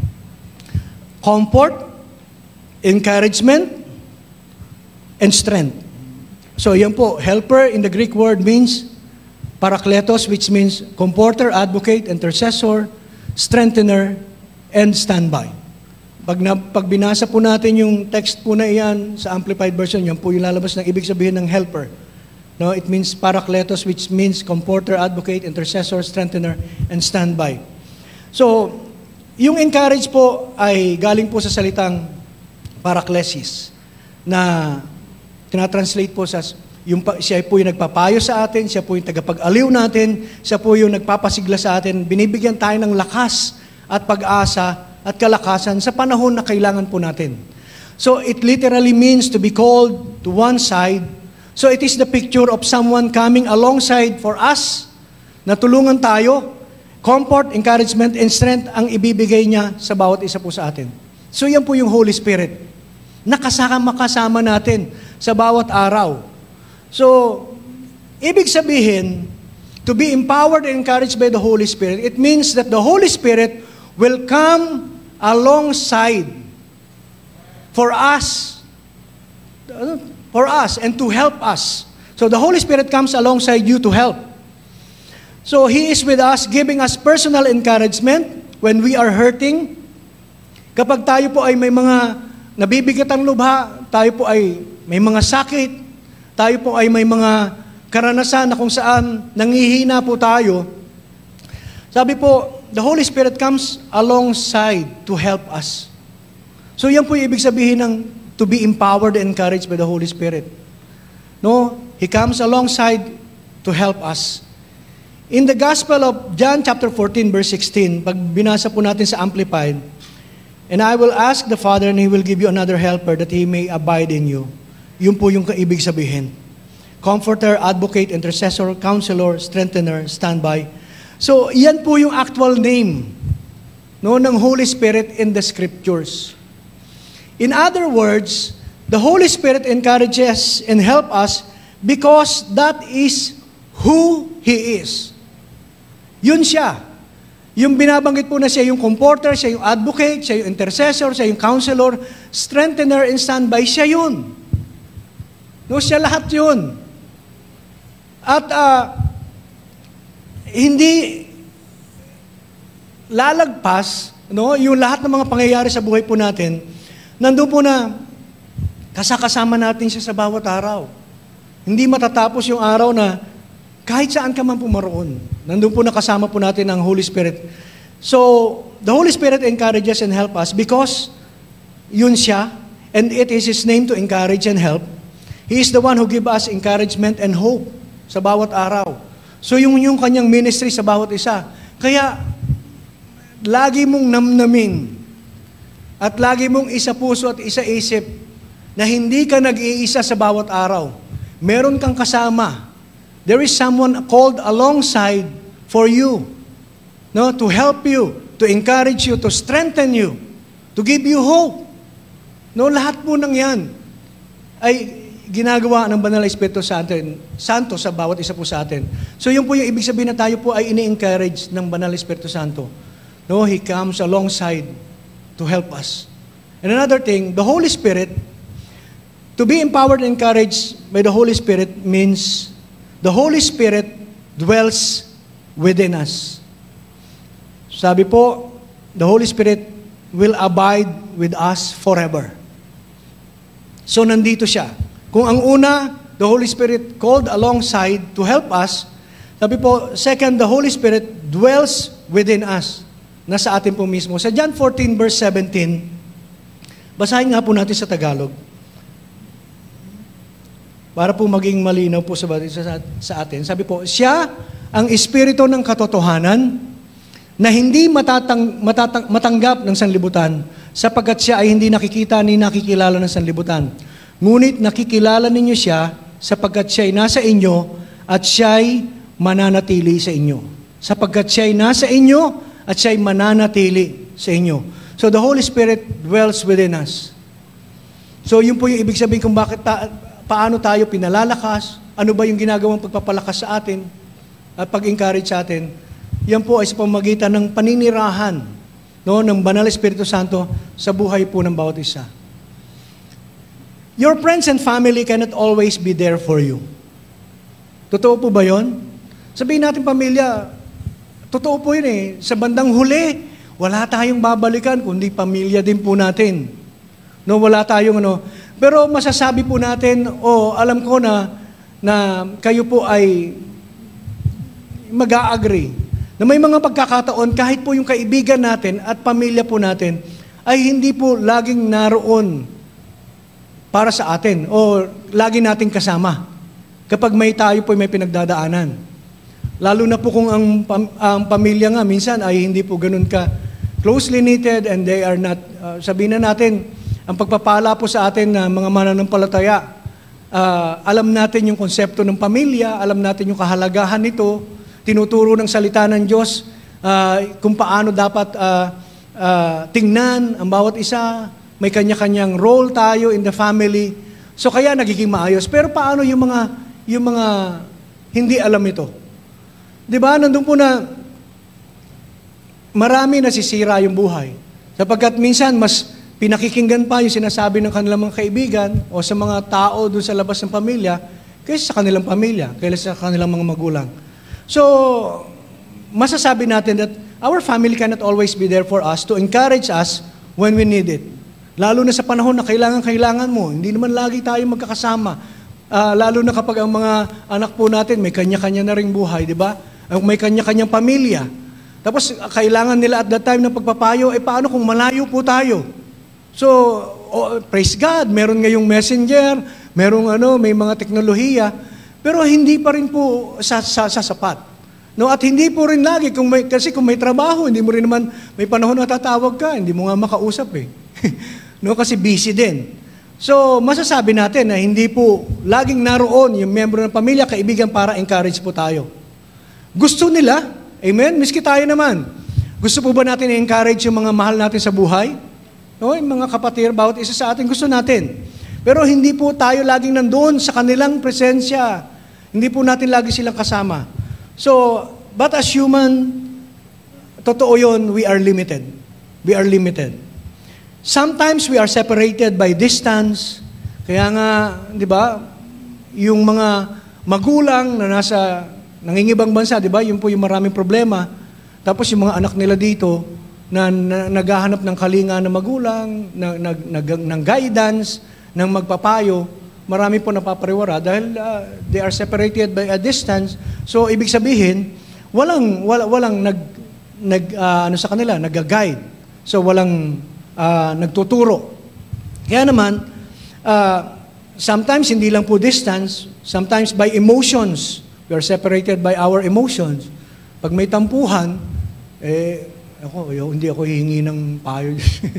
comfort, encouragement, and strength. So, yan po, helper in the Greek word means parakletos, which means comforter, advocate, intercessor, strengthener, and standby. Pag, na, pag binasa po natin yung text po na iyan sa Amplified Version, yan po yung lalabas ng ibig sabihin ng helper. No, it means parakletos, which means comforter, advocate, intercessor, strengthener, and standby. So, yung encourage po ay galing po sa salitang paraklesis na tinatranslate po sa yung, siya po yung nagpapayo sa atin, siya po yung tagapag-aliw natin, siya po yung nagpapasigla sa atin, binibigyan tayo ng lakas at pag-asa at kalakasan sa panahon na kailangan po natin. So it literally means to be called to one side. So it is the picture of someone coming alongside for us, na tulungan tayo, Comfort, encouragement, and strength ang ibibigay niya sa bawat isa po sa atin. So yan po yung Holy Spirit. Nakasama-kasama natin sa bawat araw. So, ibig sabihin, to be empowered and encouraged by the Holy Spirit, it means that the Holy Spirit will come alongside for us, for us and to help us. So the Holy Spirit comes alongside you to help. So He is with us, giving us personal encouragement when we are hurting. Kapag tayo po ay may mga nabibigat ang lubha, tayo po ay may mga sakit, tayo po ay may mga karanasan na kung saan nangihina po tayo, sabi po, the Holy Spirit comes alongside to help us. So yan po yung ibig sabihin ng to be empowered and encouraged by the Holy Spirit. No, He comes alongside to help us. In the Gospel of John chapter fourteen verse sixteen, pag binasa po natin sa Amplified, and I will ask the Father and He will give you another helper that He may abide in you. Yun po yung kaibig sabihin. Comforter, advocate, intercessor, counselor, strengthener, standby. So, yan po yung actual name, no, ng Holy Spirit in the Scriptures. In other words, the Holy Spirit encourages and help us because that is who He is. Yun siya. Yung binabanggit po na siya yung comforter, siya yung advocate, siya yung intercessor, siya yung counselor, strengthener, and standby, siya yun. No, siya lahat yun. At uh, hindi lalagpas, no, yung lahat ng mga pangyayari sa buhay po natin, nandun po na kasakasama natin siya sa bawat araw. Hindi matatapos yung araw na kahit saan ka man pumaroon, nandun po nakasama po natin ang Holy Spirit. So, the Holy Spirit encourages and help us because yun siya, and it is His name to encourage and help. He is the one who gives us encouragement and hope sa bawat araw. So, yung, yung kanyang ministry sa bawat isa. Kaya, lagi mong namnamin at lagi mong isa puso at isa isip na hindi ka nag-iisa sa bawat araw. Meron kang kasama. There is someone called alongside for you, no, to help you, to encourage you, to strengthen you, to give you hope. No, lahat po ng yan ay ginagawa ng Banal na Espiritu Santo, Santo sa bawat isa po sa atin. So yun po yung ibig sabihin na tayo po ay ini-encourage ng Banal na Espiritu Santo. No, He comes alongside to help us. And another thing, the Holy Spirit, to be empowered and encouraged by the Holy Spirit means the Holy Spirit dwells within us. Sabi po, the Holy Spirit will abide with us forever. So nandito siya. Kung ang una, the Holy Spirit called alongside to help us, sabi po, second, the Holy Spirit dwells within us. Nasa atin po mismo. Sa John fourteen verse seventeen, basahin nga po natin sa Tagalog. Para po maging malinaw po sa, sa, sa atin. Sabi po, siya ang Espiritu ng katotohanan na hindi matatang, matatang, matanggap ng sanlibutan sapagkat siya ay hindi nakikita ni nakikilala ng sanlibutan. Ngunit nakikilala ninyo siya sapagkat siya ay nasa inyo at siya ay mananatili sa inyo. Sapagkat siya ay nasa inyo at siya ay mananatili sa inyo. So the Holy Spirit dwells within us. So yun po yung ibig sabihin kung bakit ta- paano tayo pinalalakas, ano ba yung ginagawang pagpapalakas sa atin at pag-encourage sa atin. Yan po ay sa pamamagitan ng paninirahan, no, ng Banal na Espiritu Santo sa buhay po ng bawat isa. Your friends and family cannot always be there for you. Totoo po ba yun? Sabihin natin pamilya, totoo po yun eh. Sa bandang huli, wala tayong babalikan, kundi pamilya din po natin. No, wala tayong ano. Pero masasabi po natin, o oh, alam ko na, na kayo po ay mag-a-agree na may mga pagkakataon kahit po yung kaibigan natin at pamilya po natin ay hindi po laging naroon para sa atin o lagi nating kasama kapag may tayo po may pinagdadaanan. Lalo na po kung ang, ang pamilya nga minsan ay hindi po ganun ka closely knitted and they are not, uh, sabihin na natin, ang pagpapala po sa atin na mga mananampalataya, uh, alam natin yung konsepto ng pamilya, alam natin yung kahalagahan nito, tinuturo ng salita ng Diyos uh, kung paano dapat uh, uh, tingnan ang bawat isa. May kanya-kanyang role tayo in the family. So kaya nagiging maayos. Pero paano yung mga, yung mga hindi alam ito? Diba? Nandun po na marami nasisira yung buhay. Sapagkat minsan mas pinakikinggan pa yung sinasabi ng kanilang mga kaibigan o sa mga tao doon sa labas ng pamilya kaysa sa kanilang pamilya, kaysa sa kanilang mga magulang. So, masasabi natin that our family cannot always be there for us to encourage us when we need it. Lalo na sa panahon na kailangan-kailangan mo. Hindi naman lagi tayo magkakasama. Uh, lalo na kapag ang mga anak po natin may kanya-kanya na ring buhay, di ba? May kanya-kanyang pamilya. Tapos, kailangan nila at that time ng pagpapayo, eh paano kung malayo po tayo? So, oh, praise God, meron ngayong messenger, merong ano, may mga teknolohiya, pero hindi pa rin po sa, sa, sa sapat. No, at hindi po rin lagi, kung may, kasi kung may trabaho, hindi mo rin naman, may panahon na tatawag ka, hindi mo nga makausap eh. No, kasi busy din. So, masasabi natin na hindi po laging naroon yung membro ng pamilya, kaibigan para encourage po tayo. Gusto nila, amen, miski tayo naman. Gusto po ba natin i-encourage yung mga mahal natin sa buhay? No, yung mga kapatid, bawat isa sa atin, gusto natin. Pero hindi po tayo laging nandoon sa kanilang presensya. Hindi po natin lagi silang kasama. So, but as human, totoo yun, we are limited. We are limited. Sometimes we are separated by distance. Kaya nga, di ba, yung mga magulang na nasa nangingibang bansa, di ba, yun po yung maraming problema. Tapos yung mga anak nila dito, na, na naghahanap ng kalinga ng magulang, na, na, na, ng guidance, ng magpapayo, marami po napapariwara dahil uh, they are separated by a distance. So, ibig sabihin, walang, wala, walang nag, nag, uh, ano sa kanila, nag-guide. So, walang uh, nagtuturo. Kaya naman, uh, sometimes hindi lang po distance, sometimes by emotions. We are separated by our emotions. Pag may tampuhan, eh, Ako, yo, hindi ako hihingi ng payo.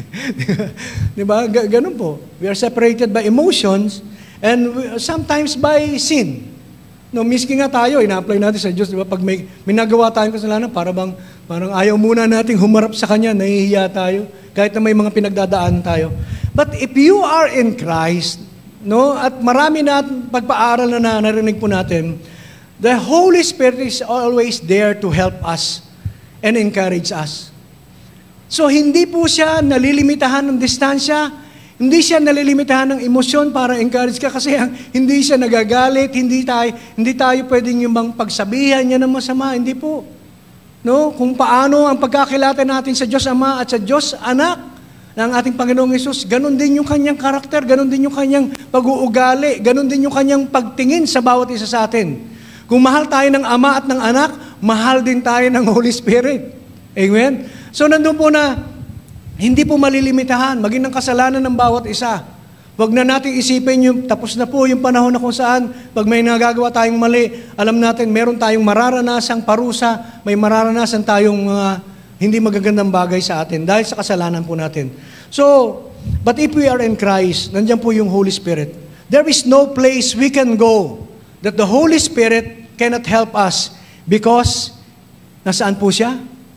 Di ba? G- ganun po. We are separated by emotions and we, sometimes by sin. No, miski nga tayo, ina-apply natin sa Diyos. Di ba? Pag may, may nagawa tayong kasalanan, para bang, parang ayaw muna nating humarap sa Kanya, nahihiya tayo, kahit na may mga pinagdadaan tayo. But if you are in Christ, no, at marami na pagpaaral na narinig po natin, the Holy Spirit is always there to help us and encourage us. So, hindi po siya nalilimitahan ng distansya, hindi siya nalilimitahan ng emosyon para encourage ka kasi hindi siya nagagalit, hindi tayo, hindi tayo pwedeng yung bang pagsabihan niya ng masama, hindi po. No? Kung paano ang pagkakilala natin sa Diyos Ama at sa Diyos Anak ng ating Panginoong Hesus, ganun din yung kanyang karakter, ganun din yung kanyang pag-uugali, ganun din yung kanyang pagtingin sa bawat isa sa atin. Kung mahal tayo ng Ama at ng Anak, mahal din tayo ng Holy Spirit. Amen? So, nandun po na, hindi po malilimitahan, maging ng kasalanan ng bawat isa. Huwag na nating isipin yung, tapos na po yung panahon na kung saan, pag may nagagawa tayong mali, alam natin, meron tayong mararanasang parusa, may mararanasan tayong uh, hindi magagandang bagay sa atin, dahil sa kasalanan po natin. So, but if we are in Christ, nandiyan po yung Holy Spirit. There is no place we can go that the Holy Spirit cannot help us because, nasaan po siya?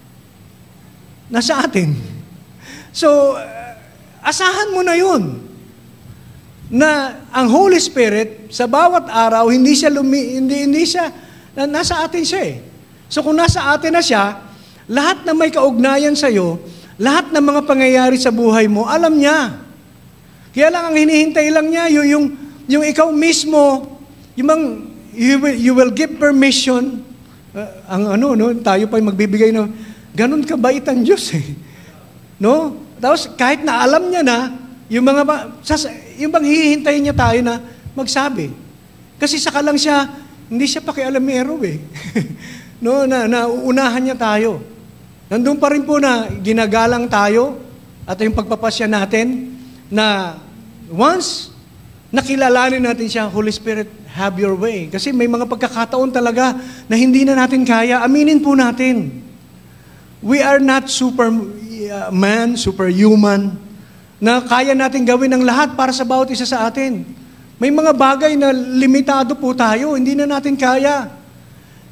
Nasa atin. So, uh, asahan mo na yun. Na ang Holy Spirit, sa bawat araw, hindi siya, lumi, hindi, hindi siya, na, nasa atin siya eh. So, kung nasa atin na siya, lahat na may kaugnayan sa'yo, lahat ng mga pangyayari sa buhay mo, alam niya. Kaya lang, ang hinihintay lang niya, yung, yung, yung ikaw mismo, yung bang, you will, you will give permission, uh, ang ano, no, tayo pa magbibigay ng, ganun kabait ang Diyos eh. No? Tapos kahit na alam niya na, yung mga, sas, yung bang hihintayin niya tayo na magsabi. Kasi saka lang siya, hindi siya pakialamero eh. No? Na, nauunahan niya tayo. Nandun pa rin po na ginagalang tayo at yung pagpapasya natin na once nakilalanin natin siya, Holy Spirit, have your way. Kasi may mga pagkakataon talaga na hindi na natin kaya, aminin po natin. We are not superman, superhuman, na kaya natin gawin ang lahat para sa bawat isa sa atin. May mga bagay na limitado po tayo, hindi na natin kaya.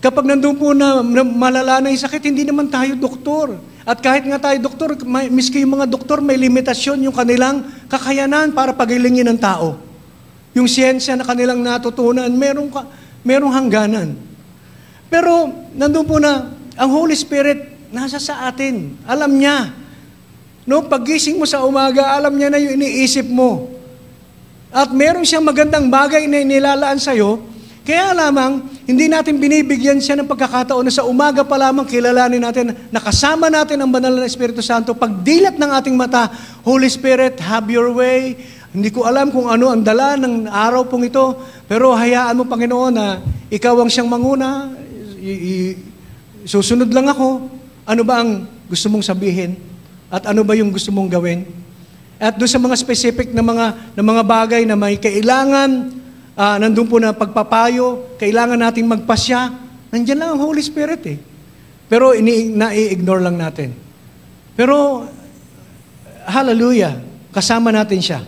Kapag nandun po na, na malala na yung sakit, hindi naman tayo doktor. At kahit nga tayo doktor, may, miski yung mga doktor, may limitasyon yung kanilang kakayanan para pagilingin ng tao. Yung siyensya na kanilang natutunan, merong, merong hangganan. Pero nandun po na, ang Holy Spirit nasa sa atin. Alam niya. No, paggising mo sa umaga, alam niya na yung iniisip mo. At meron siyang magandang bagay na inilalaan sa'yo. Kaya lamang, hindi natin binibigyan siya ng pagkakataon na sa umaga pa lamang kilalanin natin, nakasama natin ang banal na Espiritu Santo. Pagdilat ng ating mata, Holy Spirit, have your way. Hindi ko alam kung ano ang dala ng araw pong ito, pero hayaan mo, Panginoon, na ikaw ang siyang manguna. I- i- susunod lang ako. Ano ba ang gusto mong sabihin? At ano ba yung gusto mong gawin? At doon sa mga specific na mga, na mga bagay na may kailangan, Uh, nandun po na pagpapayo, kailangan nating magpasya, nandyan lang ang Holy Spirit eh. Pero ini- nai-ignore lang natin. Pero, hallelujah, kasama natin siya.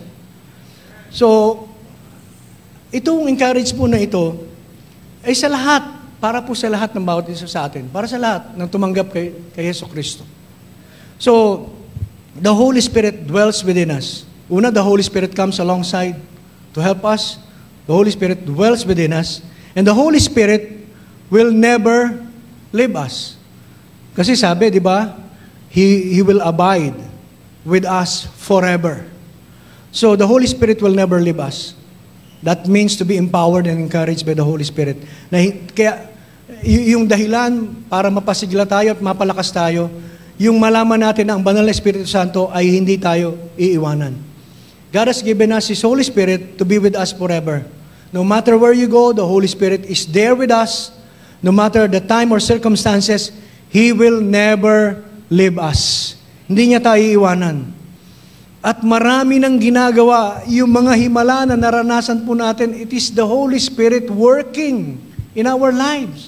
So, itong encourage po na ito, ay sa lahat, para po sa lahat ng bawat isa sa atin, para sa lahat ng tumanggap kay, kay Yesu Cristo. So, the Holy Spirit dwells within us. Una, the Holy Spirit comes alongside to help us. The Holy Spirit dwells within us, and the Holy Spirit will never leave us. Kasi sabi, di ba, He, He will abide with us forever. So, the Holy Spirit will never leave us. That means to be empowered and encouraged by the Holy Spirit. Na, kaya, y- yung dahilan para mapasigla tayo at mapalakas tayo, yung malaman natin na ang banal na Espiritu Santo ay hindi tayo iiwanan. God has given us His Holy Spirit to be with us forever. No matter where you go, the Holy Spirit is there with us. No matter the time or circumstances, He will never leave us. Hindi niya tayo iiwanan. At marami nang ginagawa, yung mga himala na naranasan po natin, it is the Holy Spirit working in our lives.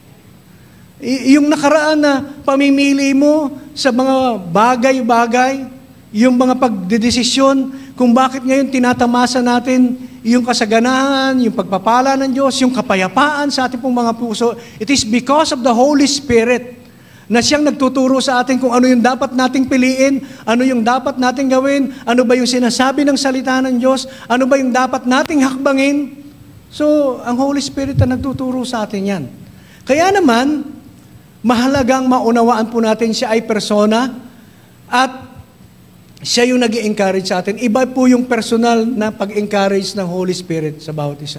Y- yung nakaraan na pamimili mo sa mga bagay-bagay, yung mga pagdedesisyon, kung bakit ngayon tinatamasa natin yung kasaganahan, yung pagpapala ng Diyos, yung kapayapaan sa ating pong mga puso, it is because of the Holy Spirit na siyang nagtuturo sa atin kung ano yung dapat nating piliin, ano yung dapat nating gawin, ano ba yung sinasabi ng salita ng Diyos, ano ba yung dapat nating hakbangin. So, ang Holy Spirit ang nagtuturo sa atin yan. Kaya naman, mahalagang maunawaan po natin siya ay persona at siya yung nag-i-encourage sa atin. Iba po yung personal na pag-encourage ng Holy Spirit sa bawat isa.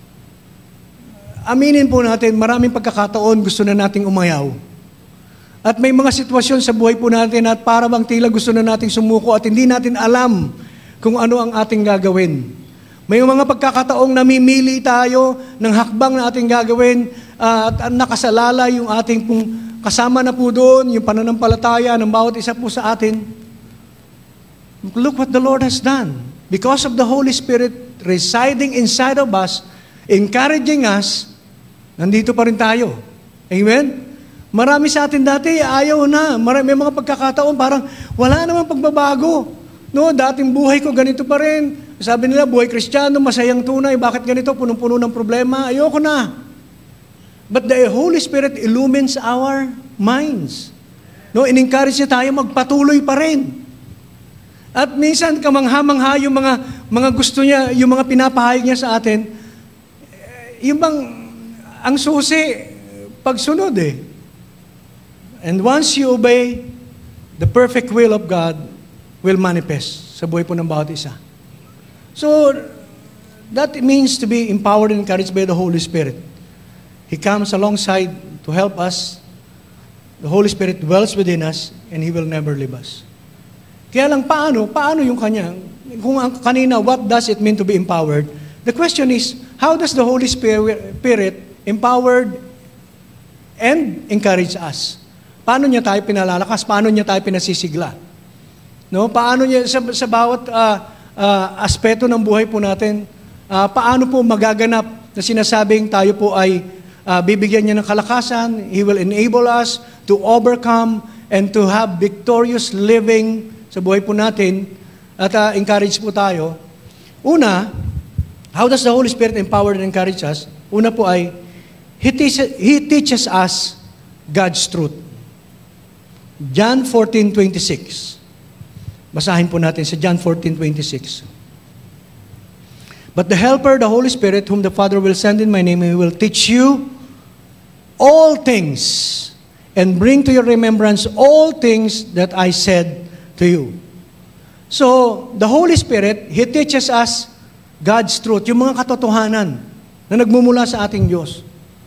Aminin po natin, maraming pagkakataon gusto na nating umayaw. At may mga sitwasyon sa buhay po natin at para bang tila gusto na nating sumuko at hindi natin alam kung ano ang ating gagawin. May mga pagkakataong namimili tayo ng hakbang na ating gagawin uh, at nakasalala yung ating pong kasama na po doon, yung pananampalataya ng bawat isa po sa atin. Look what the Lord has done. Because of the Holy Spirit residing inside of us, encouraging us, nandito pa rin tayo. Amen? Marami sa atin dati, ayaw na. Marami, may mga pagkakataon, parang wala namang pagbabago. No, dating buhay ko, ganito pa rin. Sabi nila, buhay Kristiyano, masayang tunay. Bakit ganito? Punong-puno ng problema. Ayoko na. But the Holy Spirit illumines our minds. No, in-encourage niya tayo magpatuloy pa rin. At minsan kamangha-mangha yung mga, mga gusto niya, yung mga pinapahayag niya sa atin, yung bang, ang susi, pagsunod eh. And once you obey, the perfect will of God will manifest sa buhay po ng bawat isa. So, that means to be empowered and encouraged by the Holy Spirit. He comes alongside to help us. The Holy Spirit dwells within us, and He will never leave us. Kaya lang, paano? Paano yung kanya? Kung kanina, what does it mean to be empowered? The question is, how does the Holy Spirit empowered and encourage us? Paano niya tayo pinalalakas? Paano niya tayo pinasisigla? No? Paano niya, sa, sa bawat uh, uh, aspeto ng buhay po natin, uh, paano po magaganap na sinasabing tayo po ay uh, bibigyan niya ng kalakasan, He will enable us to overcome and to have victorious living sa buhay po natin, at uh, encourage po tayo. Una, how does the Holy Spirit empower and encourage us? Una po ay, He teaches, He teaches us God's truth. John fourteen twenty-six. Basahin po natin sa John fourteen twenty-six. But the Helper, the Holy Spirit, whom the Father will send in my name, He will teach you all things and bring to your remembrance all things that I said to you. So, the Holy Spirit, He teaches us God's truth, yung mga katotohanan na nagmumula sa ating Diyos.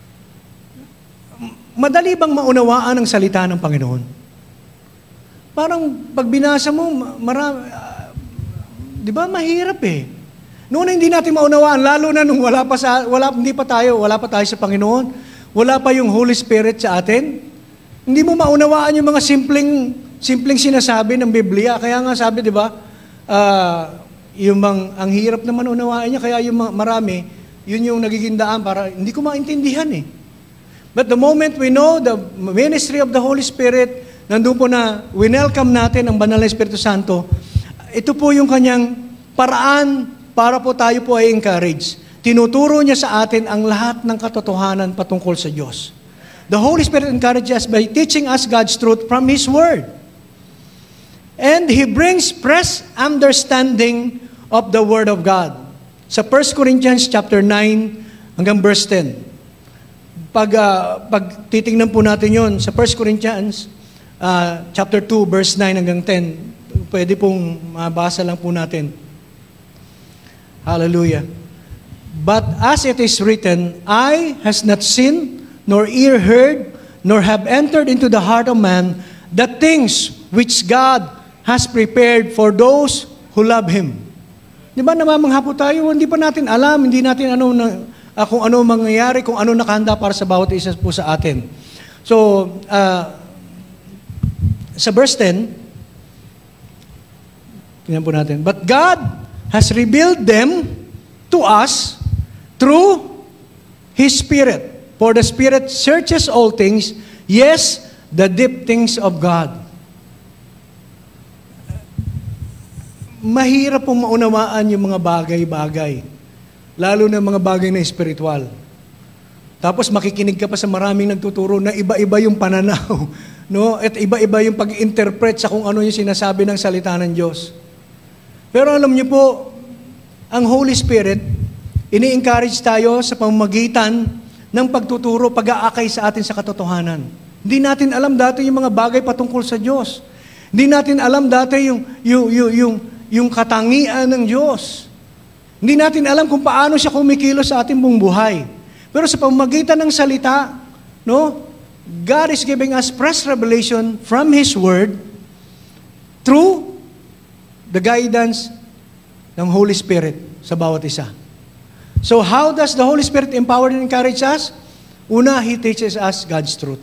Madali bang maunawaan ang salita ng Panginoon? Parang pag binasa mo, marami, uh, di ba mahirap eh. Noon hindi natin maunawaan, lalo na nung wala pa sa, wala, hindi pa tayo, wala pa tayo sa Panginoon, wala pa yung Holy Spirit sa atin. Hindi mo maunawaan yung mga simpleng, simpleng sinasabi ng Biblia. Kaya nga sabi, di ba, uh, yung mang, ang hirap naman unawaan niya, kaya yung marami, yun yung nagiging daan para, hindi ko maintindihan eh. But the moment we know the ministry of the Holy Spirit, nandun po na winelcome natin ang Banal na Espiritu Santo, ito po yung kanyang paraan para po tayo po ay encourage. Tinuturo niya sa atin ang lahat ng katotohanan patungkol sa Diyos. The Holy Spirit encourages us by teaching us God's truth from His Word. And He brings fresh understanding of the Word of God. Sa First Corinthians chapter nine hanggang verse ten. Pag, uh, pag titingnan po natin yon sa First Corinthians uh, chapter two verse nine hanggang ten, pwede pong mabasa lang po natin. Hallelujah. But as it is written, eye has not seen, nor ear heard, nor have entered into the heart of man the things which God has prepared for those who love Him. Di ba namamangha po tayo, hindi pa natin alam, hindi natin ano na, uh, kung ano mangyayari, kung ano nakahanda para sa bawat isa po sa atin. So, uh, sa verse ten, tingnan po natin, but God has revealed them to us through His Spirit. For the Spirit searches all things, yes, the deep things of God. Mahirap pong maunawaan yung mga bagay-bagay. Lalo na mga bagay na espiritual. Tapos makikinig ka pa sa maraming nagtuturo na iba-iba yung pananaw. No? At iba-iba yung pag-interpret sa kung ano yung sinasabi ng salita ng Diyos. Pero alam niyo po, ang Holy Spirit, ini-encourage tayo sa pamamagitan ng pagtuturo, pag-aakay sa atin sa katotohanan. Hindi natin alam dati yung mga bagay patungkol sa Diyos. Hindi natin alam dati yung, yung, yung, yung, yung katangian ng Diyos. Hindi natin alam kung paano siya kumikilos sa ating buong buhay. Pero sa pamamagitan ng salita, no, God is giving us fresh revelation from His Word through the guidance ng Holy Spirit sa bawat isa. So how does the Holy Spirit empower and encourage us? Una, He teaches us God's truth.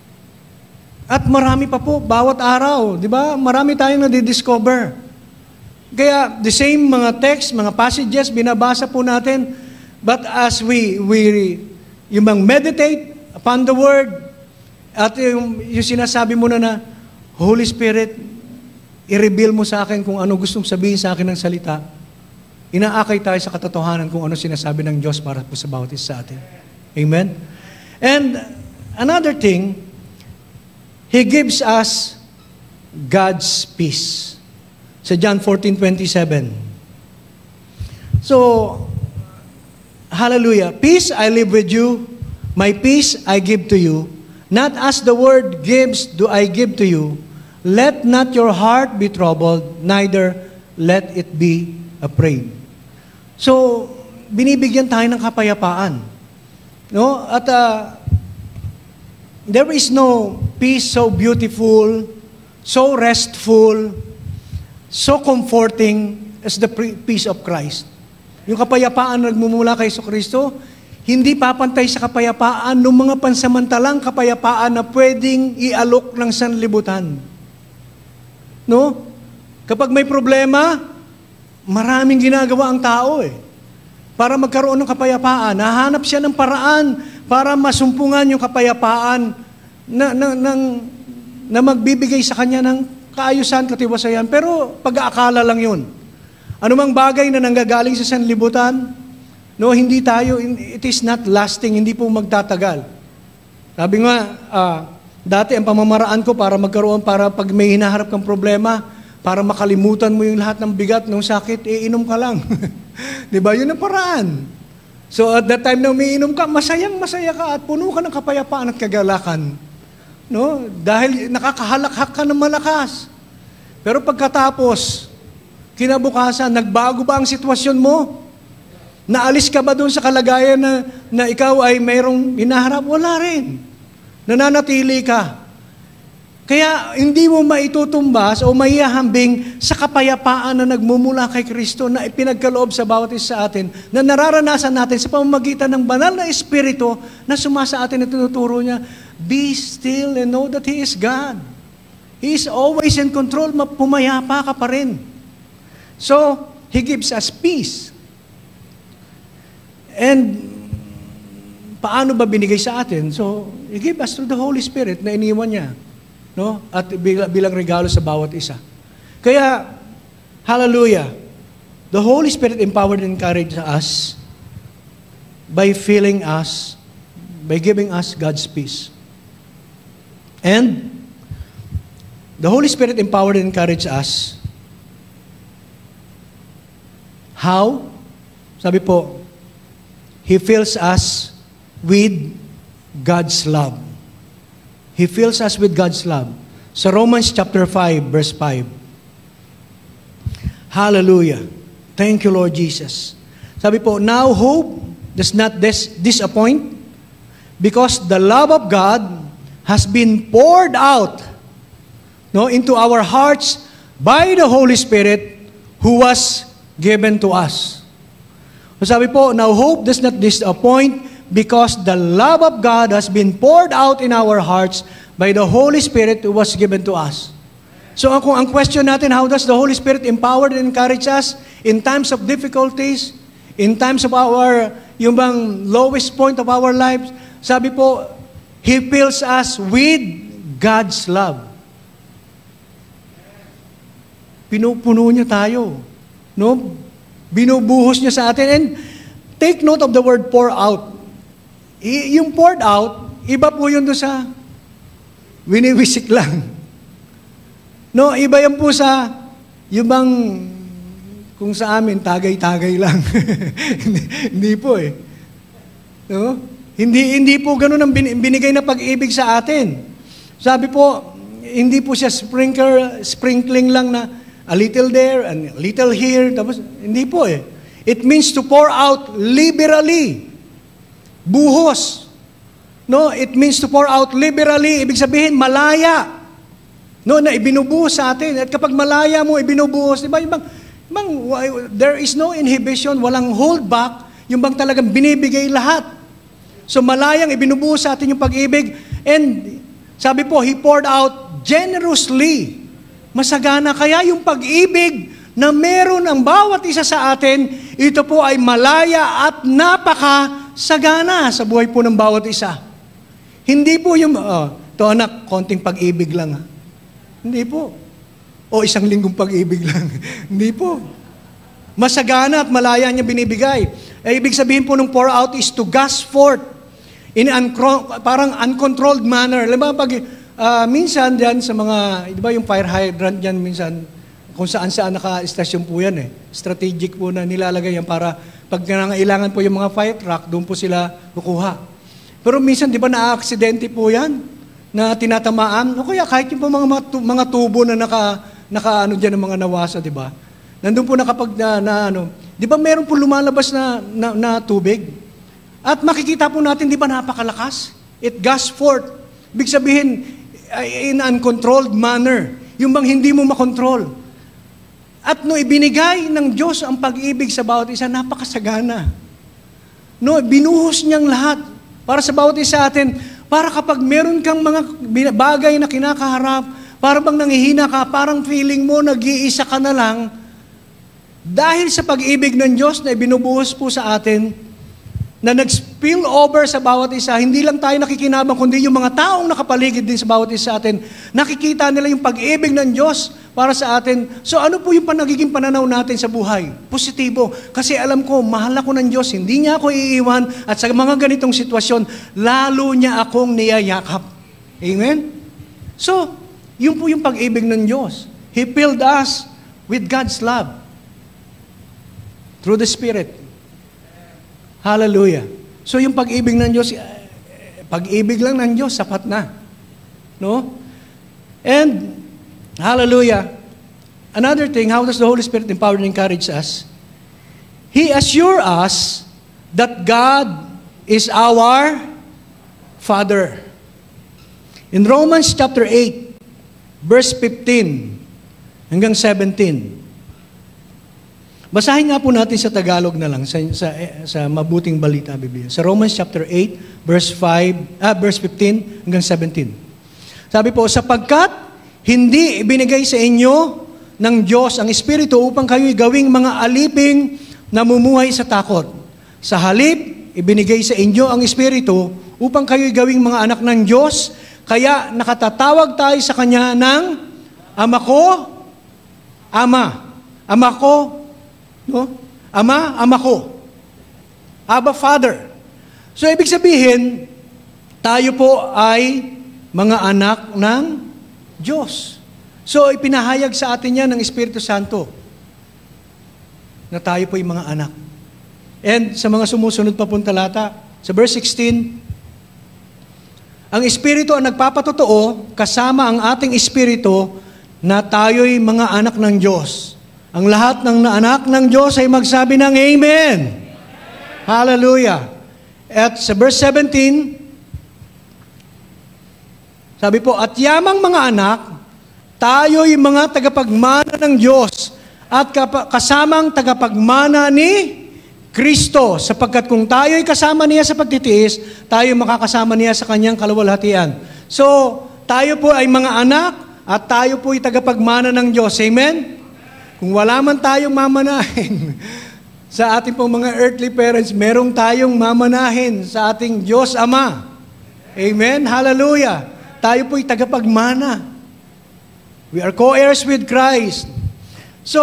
At marami pa po, bawat araw, di ba? Marami tayong nadidiscover. Kaya the same mga text, mga passages, binabasa po natin. But as we, we yung bang meditate upon the Word, at yung, yung sinasabi mo na na, Holy Spirit, i-reveal mo sa akin kung ano gustong sabihin sa akin ng salita. Inaakay tayo sa katotohanan kung ano sinasabi ng Diyos para po sa bawat isa sa atin. Amen? And another thing, He gives us God's peace. Sa John fourteen twenty-seven. So, hallelujah. Peace I live with you, my peace I give to you. Not as the world gives do I give to you. Let not your heart be troubled, neither let it be afraid. So, binibigyan tayo ng kapayapaan. No? At uh, there is no peace so beautiful, so restful, so comforting as the peace of Christ. Yung kapayapaan na nagmumula kay Kristo, hindi papantay sa kapayapaan ng mga pansamantalang kapayapaan na pwedeng ialok ng sanlibutan. No? Kapag may problema, maraming ginagawa ang tao eh. Para magkaroon ng kapayapaan, nahanap siya ng paraan para masumpungan yung kapayapaan na, na, na, na magbibigay sa kanya ng kaayusan, katiwasayan. Pero pag-aakala lang yun. Anumang bagay na nanggagaling sa sanlibutan, No, hindi tayo, it is not lasting, hindi po magtatagal. Sabi nga, uh, dati ang pamamaraan ko para magkaroon, para pag may hinaharap kang problema, para makalimutan mo yung lahat ng bigat, ng sakit, iinom ka lang. Di ba? Yun ang paraan. So at that time na umiinom ka, masayang masaya ka at puno ka ng kapayapaan at kagalakan. No? Dahil nakakahalakhak ka ng malakas. Pero pagkatapos, kinabukasan, nagbago ba ang sitwasyon mo? Naalis ka ba doon sa kalagayan na, na ikaw ay mayroong hinaharap? Wala rin. Nananatili ka. Kaya hindi mo maitutumbas o maihahambing sa kapayapaan na nagmumula kay Kristo na ipinagkaloob sa bawat isa sa atin, na nararanasan natin sa pamamagitan ng banal na Espiritu na sumasa atin at tinuturo niya, be still and know that He is God. He is always in control. Pumayapa ka pa rin. So, He gives us peace. And paano ba binigay sa atin? So, He gave us through the Holy Spirit na iniwan niya. No? At bilang regalo sa bawat isa. Kaya, hallelujah, the Holy Spirit empowered and encouraged us by filling us, by giving us God's peace. And the Holy Spirit empowered and encouraged us. How? Sabi po, He fills us with God's love. He fills us with God's love. Sa Romans chapter five, verse five. Hallelujah. Thank you, Lord Jesus. Sabi po, now hope does not dis- disappoint because the love of God has been poured out, no, into our hearts by the Holy Spirit who was given to us. So sabi po, now hope does not disappoint because the love of God has been poured out in our hearts by the Holy Spirit who was given to us. So kung ang question natin, how does the Holy Spirit empower and encourage us in times of difficulties, in times of our, yung bang lowest point of our lives, sabi po, He fills us with God's love. Pinupuno niya tayo. No? Binubuhos niya sa atin. And take note of the word pour out. I, yung poured out, iba po yun doon sa winiwisik lang. No, iba yan po sa yung bang kung sa amin, tagay-tagay lang. hindi, hindi po eh. No? Hindi, hindi po ganun ang binigay na pag-ibig sa atin. Sabi po, hindi po siya sprinkler, sprinkling lang na a little there and a little here. Tapos, hindi po eh. It means to pour out liberally. Buhos. No, it means to pour out liberally. Ibig sabihin, malaya. No, na ibinubuhos sa atin. At kapag malaya mo, ibinubuhos, di ba? Yung bang, bang, there is no inhibition, walang hold back, yung bang talagang binibigay lahat. So malayang ibinubuhos sa atin yung pag-ibig. And sabi po, He poured out generously. Masagana. Kaya yung pag-ibig na meron ang bawat isa sa atin, ito po ay malaya at napakasagana sa buhay po ng bawat isa. Hindi po yung, oh, to anak, konting pag-ibig lang. Ha? Hindi po. O isang linggong pag-ibig lang. Hindi po. Masagana at malaya niya binibigay. Eh, ibig sabihin po ng pour out is to gush forth in uncro- parang uncontrolled manner. Alam ba, pag uh, minsan dyan sa mga, di ba yung fire hydrant dyan minsan, kung saan-saan naka-estasyon po yan eh. Strategic po na nilalagay yan para pag nangailangan po yung mga fire truck, doon po sila kukuha. Pero minsan, di ba, na-aksidente po yan, na tinatamaan. O kaya kahit yung mga, mga tubo na naka, naka ano dyan, ng mga nawasa, di ba? Nandun po nakapag, na, na ano, di ba meron po lumalabas na, na, na tubig? At makikita po natin, di ba, napakalakas? It gush forth. Ibig sabihin, in uncontrolled manner. Yung bang hindi mo makontrol. At no, ibinigay ng Diyos ang pag-ibig sa bawat isa, napakasagana. No, binuhos niyang lahat para sa bawat isa atin, para kapag meron kang mga bagay na kinakaharap, para bang nangihina ka, parang feeling mo, nag-iisa ka na lang, dahil sa pag-ibig ng Diyos na ibinubuhos po sa atin, na nag-spill over sa bawat isa, hindi lang tayo nakikinabang, kundi yung mga taong nakapaligid din sa bawat isa sa atin, nakikita nila yung pag-ibig ng Diyos para sa atin. So ano po yung panagiging pananaw natin sa buhay? Positibo. Kasi alam ko, mahal ako ng Diyos, hindi niya ako iiwan, at sa mga ganitong sitwasyon, lalo niya akong niyayakap. Amen? So, yun po yung pag-ibig ng Diyos. He filled us with God's love through the Spirit. Hallelujah. So yung pag-ibig ng Diyos, pag-ibig lang ng Diyos, sapat na. No? And, hallelujah, another thing, how does the Holy Spirit empower and encourage us? He assures us that God is our Father. In Romans chapter eight, verse fifteen hanggang seventeen, basahin nga po natin sa Tagalog na lang, sa, sa, sa mabuting balita Biblia. Sa Romans chapter eight, verse five, ah, verse fifteen hanggang seventeen. Sabi po, sapagkat hindi ibinigay sa inyo ng Diyos ang Espiritu upang kayo'y gawing mga aliping namumuhay sa takot. Sa halip, ibinigay sa inyo ang Espiritu upang kayo'y gawing mga anak ng Diyos. Kaya nakatatawag tayo sa Kanya ng Ama ko, Ama. Ama ko, no? Ama, Ama ko. Abba, Father. So, ibig sabihin, tayo po ay mga anak ng Diyos. So, ipinahayag sa atin yan ng Espiritu Santo na tayo po ay mga anak. And sa mga sumusunod pa pong talata, sa verse sixteen, ang Espiritu ang nagpapatotoo kasama ang ating Espiritu na tayo'y mga anak ng Diyos. Ang lahat ng anak ng Diyos ay magsabi ng Amen. Hallelujah. At sa verse seventeen, sabi po, at yamang mga anak, tayo'y mga tagapagmana ng Diyos at kasamang tagapagmana ni Kristo, sapagkat kung tayo'y kasama niya sa pagtitiis, tayo makakasama niya sa kanyang kaluwalhatian. So, tayo po ay mga anak at tayo po ay tagapagmana ng Diyos. Amen? Kung wala man tayong mamanahin sa ating pong mga earthly parents, merong tayong mamanahin sa ating Diyos Ama. Amen? Hallelujah! Tayo po'y tagapagmana. We are co-heirs with Christ. So,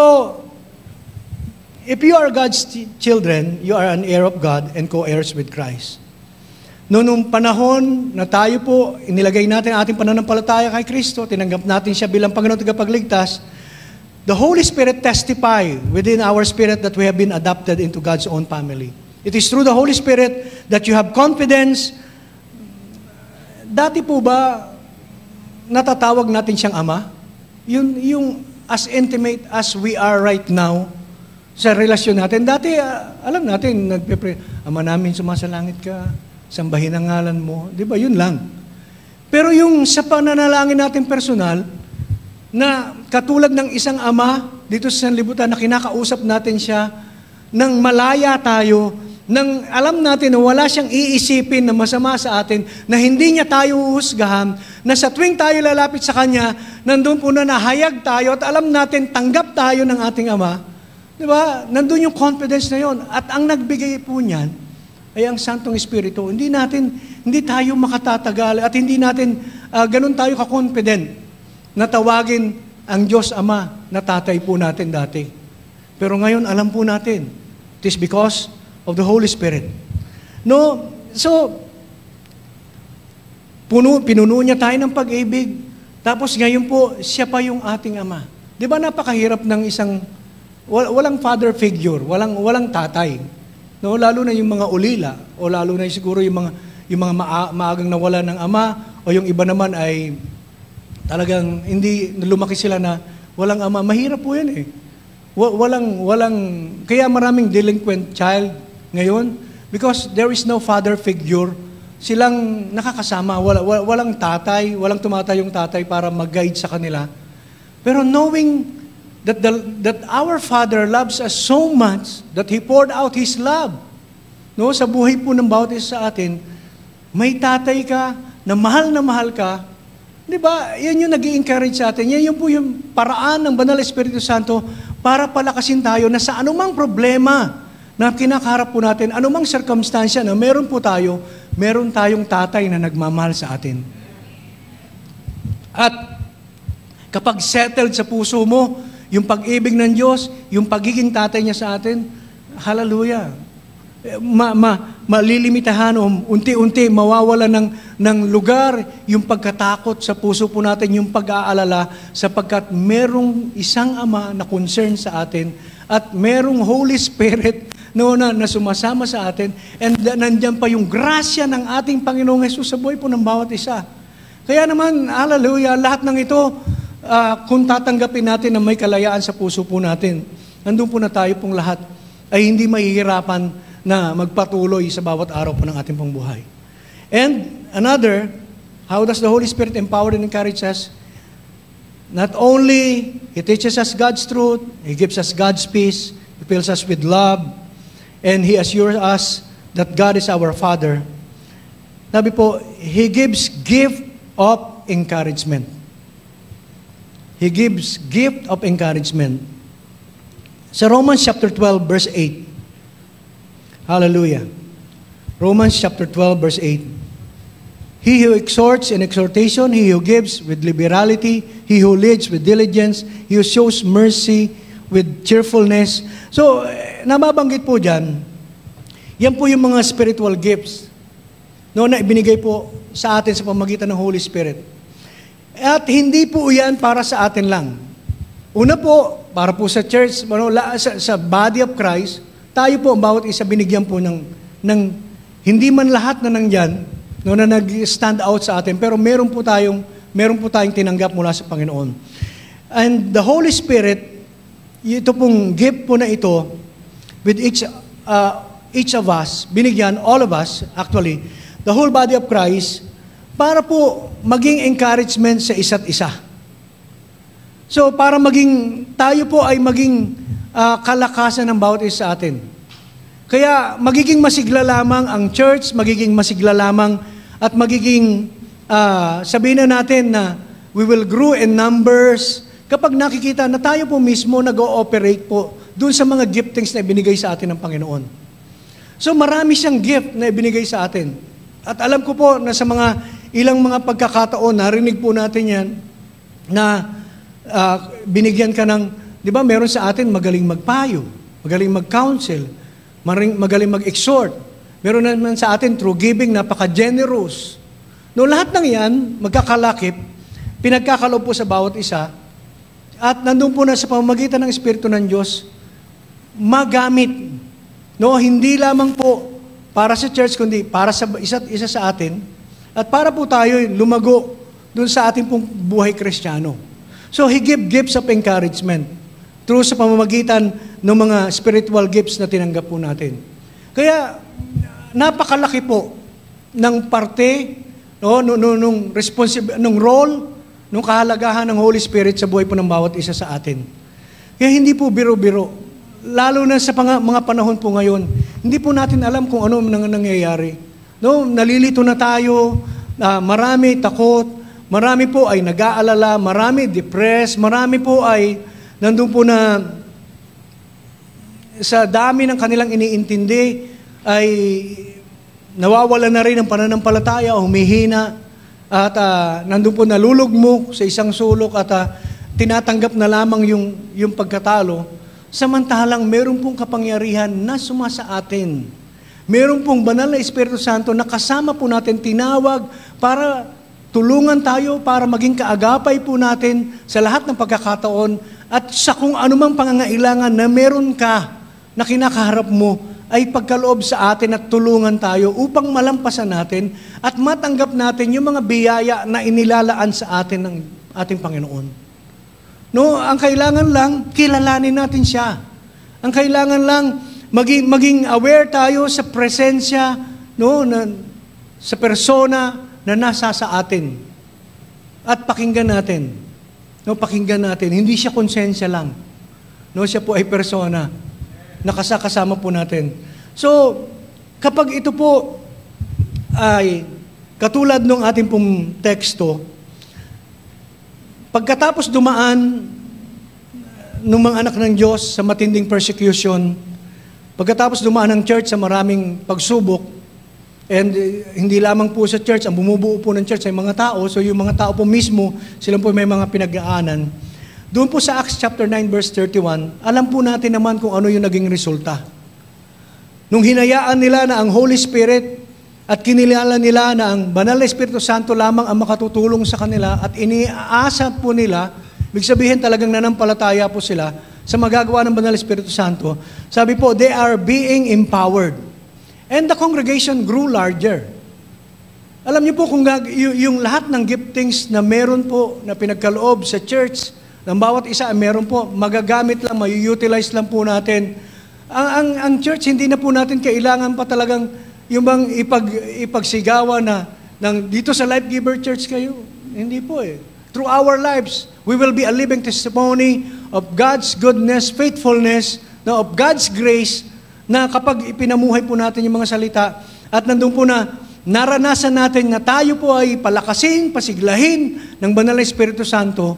if you are God's children, you are an heir of God and co-heirs with Christ. Noong nung panahon na tayo po, inilagay natin ang ating pananampalataya kay Kristo, tinanggap natin siya bilang Panginoon tagapagligtas, the Holy Spirit testify within our spirit that we have been adopted into God's own family. It is through the Holy Spirit that you have confidence. Dati po ba, natatawag natin siyang Ama? Yung, yung as intimate as we are right now sa relasyon natin. Dati, uh, alam natin, nagpe-pray, Ama namin, sumasalangit ka, sambahin ang ngalan mo. Di ba? Yun lang. Pero yung sa pananalangin natin personal, na katulad ng isang ama dito sa sanlibutan na kinakausap natin siya, nang malaya tayo, nang alam natin na wala siyang iisipin na masama sa atin, na hindi niya tayo uhusgahan, na sa tuwing tayo lalapit sa Kanya, nandun po na nahayag tayo at alam natin tanggap tayo ng ating Ama. Di ba? Nandun yung confidence na yon. At ang nagbigay po niyan ay ang Santong Espiritu. Hindi natin, hindi tayo makatatagal at hindi natin uh, ganun tayo ka-confident na tawagin ang Diyos Ama na tatay po natin dati. Pero ngayon, alam po natin, it is because of the Holy Spirit. No, so, puno, pinuno niya tayo ng pag-ibig. Tapos ngayon po, siya pa yung ating Ama. Di ba napakahirap ng isang, wal, walang father figure, walang, walang tatay. No, lalo na yung mga ulila, o lalo na siguro yung mga, yung mga maa, maagang nawala ng ama, o yung iba naman ay talagang hindi lumaki sila na walang ama. Mahirap po yan eh. Walang, walang, kaya maraming delinquent child ngayon because there is no father figure. Silang nakakasama, wala, walang tatay, walang tumatayong tatay para mag-guide sa kanila. Pero knowing that, the, that our Father loves us so much that He poured out His love. No, sa buhay po ng bawat isa sa atin, may tatay ka na mahal na mahal ka. Di ba? Yan yung nag-i-encourage sa atin. Yan yung po yung paraan ng Banal Espiritu Santo para palakasin tayo na sa anumang problema na kinakaharap po natin, anumang circumstansya na meron po tayo, meron tayong tatay na nagmamahal sa atin. At Kapag settled sa puso mo, yung pag-ibig ng Diyos, yung pagiging tatay niya sa atin, hallelujah. Ma, ma, malilimitahan o unti-unti mawawala ng, ng lugar yung pagkatakot sa puso po natin, yung pag-aalala sapagkat merong isang Ama na concern sa atin at merong Holy Spirit no, na, na sumasama sa atin and nandiyan pa yung grasya ng ating Panginoong Hesus sa buhay po ng bawat isa. Kaya naman, hallelujah, lahat ng ito, uh, kung tatanggapin natin na may kalayaan sa puso po natin, nandun po na tayo pong lahat ay hindi mahihirapan na magpatuloy sa bawat araw po ng ating pong buhay. And another, how does the Holy Spirit empower and encourage us? Not only He teaches us God's truth, He gives us God's peace, He fills us with love, and He assures us that God is our Father. Sabi po, He gives gift of encouragement. He gives gift of encouragement. Sa Romans chapter twelve, verse eight, hallelujah. Romans chapter twelve, verse eight. He who exhorts in exhortation, he who gives with liberality, he who leads with diligence, he who shows mercy with cheerfulness. So, nababanggit po dyan, yan po yung mga spiritual gifts no, na ibinigay po sa atin sa pamagitan ng Holy Spirit. At hindi po yan para sa atin lang. Una po, para po sa church, sa, sa body of Christ, tayo po, bawat isa binigyan po ng, ng hindi man lahat na nandyan, no, na nag-stand out sa atin, pero meron po tayong, meron po tayong tinanggap mula sa Panginoon. And the Holy Spirit, ito pong gift po na ito, with each, uh, each of us, binigyan, all of us, actually, the whole body of Christ, para po maging encouragement sa isa't isa. So, para maging, tayo po ay maging uh, kalakasan ng bawat isa sa atin. Kaya, magiging masigla lamang ang church, magiging masigla lamang at magiging, uh, sabihin na natin na we will grow in numbers kapag nakikita na tayo po mismo nag-ooperate po dun sa mga giftings na ibinigay sa atin ng Panginoon. So, marami siyang gift na ibinigay sa atin. At alam ko po na sa mga ilang mga pagkakataon, narinig po natin yan, na uh, binigyan ka ng, di ba, meron sa atin magaling magpayo, magaling mag-counsel, magaling mag-exhort. Meron naman sa atin through giving, napaka-generous. No, lahat ng yan, magkakalakip, pinagkakaloob po sa bawat isa, at nandun po na sa pamamagitan ng Espiritu ng Diyos, magamit. No, hindi lamang po para sa church, kundi para sa isa't isa sa atin, at para po tayo lumago dun sa ating pong buhay Kristiyano. So, He give gifts of encouragement through sa pamamagitan ng mga spiritual gifts na tinanggap po natin. Kaya, napakalaki po ng parte, no, nung, nung, responsibility, nung role, nung kahalagahan ng Holy Spirit sa buhay po ng bawat isa sa atin. Kaya hindi po biro-biro. Lalo na sa pang, mga panahon po ngayon, hindi po natin alam kung ano nang nangyayari. No, nalilito na tayo, uh, marami takot, marami po ay nag-aalala, marami depressed, marami po ay nandun po na sa dami ng kanilang iniintindi ay nawawala na rin ang pananampalataya, humihina, at uh, nandun po nalulugmok sa isang sulok at uh, tinatanggap na lamang yung, yung pagkatalo. Samantalang meron pong kapangyarihan na sumasa atin. Meron pong banal na Espiritu Santo na kasama po natin, tinawag para tulungan tayo, para maging kaagapay po natin sa lahat ng pagkakataon at sa kung anumang pangangailangan na meron ka na kinakaharap mo ay pagkaloob sa atin at tulungan tayo upang malampasan natin at matanggap natin yung mga biyaya na inilalaan sa atin ng ating Panginoon. No, ang kailangan lang, kilalanin natin siya. Ang kailangan lang, maging, maging aware tayo sa presensya, no, na, sa persona na nasa sa atin. At pakinggan natin. No, pakinggan natin. Hindi siya konsensya lang. No, siya po ay persona. Nakasakasama po natin. So, kapag ito po ay katulad ng ating pong teksto, pagkatapos dumaan ng mga anak ng Diyos sa matinding persecution, pagkatapos dumaan ng church sa maraming pagsubok, And uh, hindi lamang po sa church, ang bumubuo po ng church ay mga tao, so yung mga tao po mismo, sila po may mga pinag-aanan. Doon po sa Acts chapter nine verse thirty-one, alam po natin naman kung ano yung naging resulta. Nung hinayaan nila na ang Holy Spirit at kinilala nila na ang Banal na Espiritu Santo lamang ang makatutulong sa kanila at iniaasa po nila, ibig sabihin talagang nanampalataya po sila sa magagawa ng Banal na Espiritu Santo, sabi po, they are being empowered. And the congregation grew larger. Alam niyo po kung gag- y- yung lahat ng giftings na meron po na pinagkaloob sa church, ng bawat isa meron po, magagamit lang, may-utilize lang po natin. Ang, ang, ang church, hindi na po natin kailangan pa talagang yung bang ipag, ipagsigawa na ng, dito sa Life Giver Church kayo. Hindi po eh. Through our lives, we will be a living testimony of God's goodness, faithfulness, no, of God's grace, na kapag ipinamuhay po natin yung mga salita at nandun po na naranasan natin na tayo po ay palakasin, pasiglahin ng Banal na Espiritu Santo,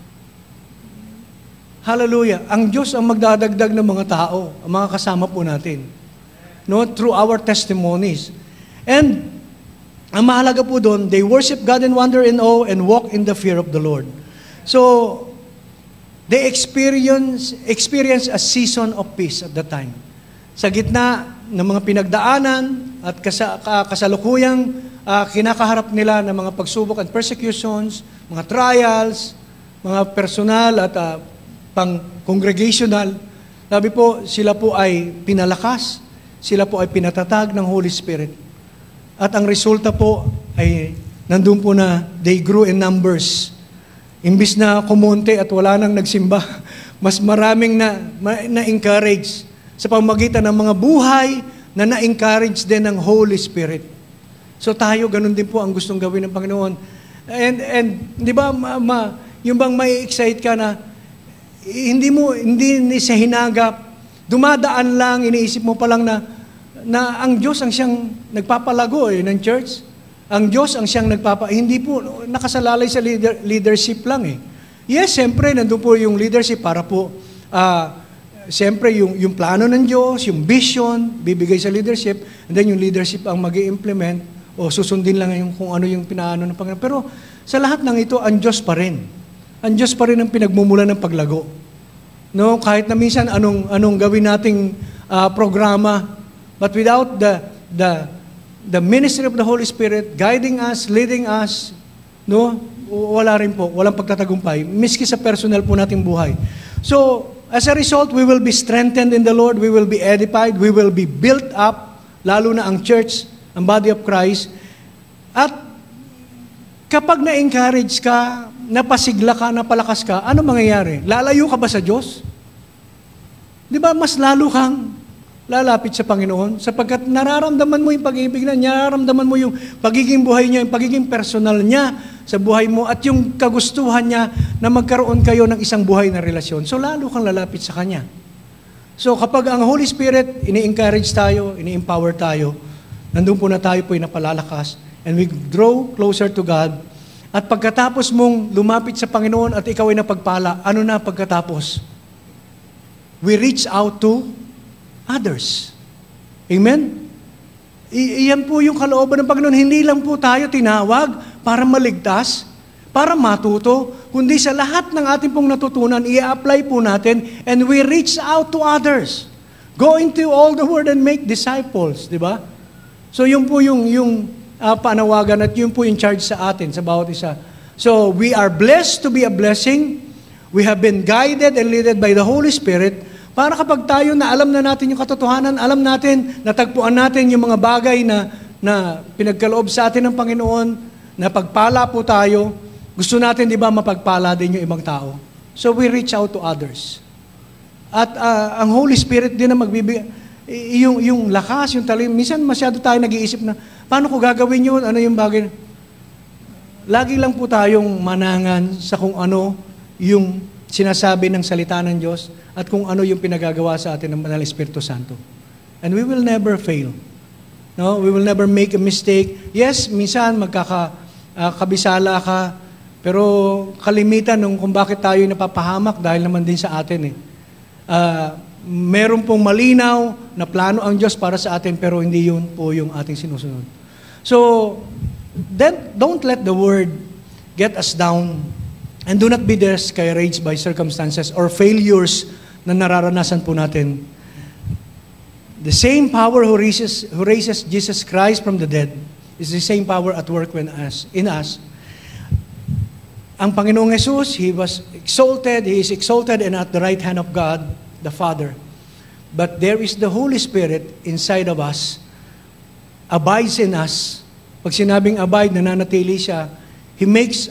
hallelujah, ang Diyos ang magdadagdag ng mga tao, ang mga kasama po natin, no, through our testimonies. And ang mahalaga po doon, they worship God in wonder and awe and walk in the fear of the Lord. So, they experience, experience a season of peace at that time. Sa gitna ng mga pinagdaanan at kasa, kasalukuyang uh, kinakaharap nila ng mga pagsubok at persecutions, mga trials, mga personal at uh, pang-congregational, sabi po, sila po ay pinalakas, sila po ay pinatatag ng Holy Spirit. At ang resulta po ay nandun po na they grew in numbers. Imbis na kumonte at wala nang nagsimba, mas maraming na, na-encourage sa pamagitan ng mga buhay na na-encourage din ng Holy Spirit. So tayo, ganun din po ang gustong gawin ng Panginoon. And, and di ba, ma, ma, yung bang may excite ka na, hindi mo, hindi sa hinagap, dumadaan lang, iniisip mo pa lang na, na ang Diyos ang siyang nagpapalago eh, ng church. Ang Diyos ang siyang nagpapa, hindi po nakasalalay sa leader, leadership lang eh. Yes, siyempre, nandun po yung leadership para po, ah, uh, siyempre, yung, yung plano ng Diyos, yung vision, bibigay sa leadership, and then yung leadership ang mag-i-implement, o susundin lang yung kung ano yung pinaano ng Panginoon. Pero sa lahat ng ito, ang Diyos pa rin. Ang Diyos pa rin ang pinagmumula ng paglago. No, kahit na minsan anong, anong gawin nating uh, programa, but without the, the, the ministry of the Holy Spirit guiding us, leading us, no, wala rin po, walang pagtatagumpay, miski sa personal po nating buhay. So, as a result, we will be strengthened in the Lord, we will be edified, we will be built up, lalo na ang church, ang body of Christ. At kapag na-encourage ka, napasigla ka, napalakas ka, ano mangyayari? Lalayo ka ba sa Diyos? Di ba, mas lalo kang lalapit sa Panginoon sapagkat nararamdaman mo yung pag-ibig na niya, nararamdaman mo yung pagiging buhay niya, yung pagiging personal niya sa buhay mo at yung kagustuhan niya na magkaroon kayo ng isang buhay na relasyon. So lalo kang lalapit sa Kanya. So kapag ang Holy Spirit, ini-encourage tayo, ini-empower tayo, nandun po na tayo po ay napalalakas and we draw closer to God. At pagkatapos mong lumapit sa Panginoon at ikaw ay napagpala, ano na pagkatapos? We reach out to others. Amen? I- iyan po yung kalooban ng Panginoon. Hindi lang po tayo tinawag para maligtas, para matuto, kundi sa lahat ng ating pong natutunan, i-apply po natin and we reach out to others. Go into all the world and make disciples. Di ba? So yun po yung, yung uh, panawagan at yun po yung charge sa atin, sa bawat isa. So we are blessed to be a blessing. We have been guided and led by the Holy Spirit para kapag tayo na alam na natin yung katotohanan, alam natin, natagpuan natin yung mga bagay na, na pinagkaloob sa atin ng Panginoon, na pagpala po tayo, gusto natin, di ba, mapagpala din yung ibang tao. So we reach out to others. At uh, ang Holy Spirit din na magbibigay, yung, yung lakas, yung talim, minsan masyado tayo nag-iisip na, paano ko gagawin yun? Ano yung bagay? Lagi lang po tayong manangan sa kung ano yung sinasabi ng salita ng Diyos at kung ano yung pinagagawa sa atin ng Banal na Espiritu Santo. And we will never fail. No, we will never make a mistake. Yes, minsan magkakabisala uh, ka, pero kalimitan nung kung bakit tayo napapahamak dahil naman din sa atin eh. Uh, meron pong malinaw na plano ang Diyos para sa atin pero hindi yun po yung ating sinusunod. So, then, don't let the word get us down, and do not be discouraged by circumstances or failures na nararanasan po natin. The same power who raises, who raises Jesus Christ from the dead is the same power at work when us, in us. Ang Panginoong Jesus, He was exalted, He is exalted and at the right hand of God, the Father. But there is the Holy Spirit inside of us, abides in us. Pag sinabing abide, nananatili siya, He makes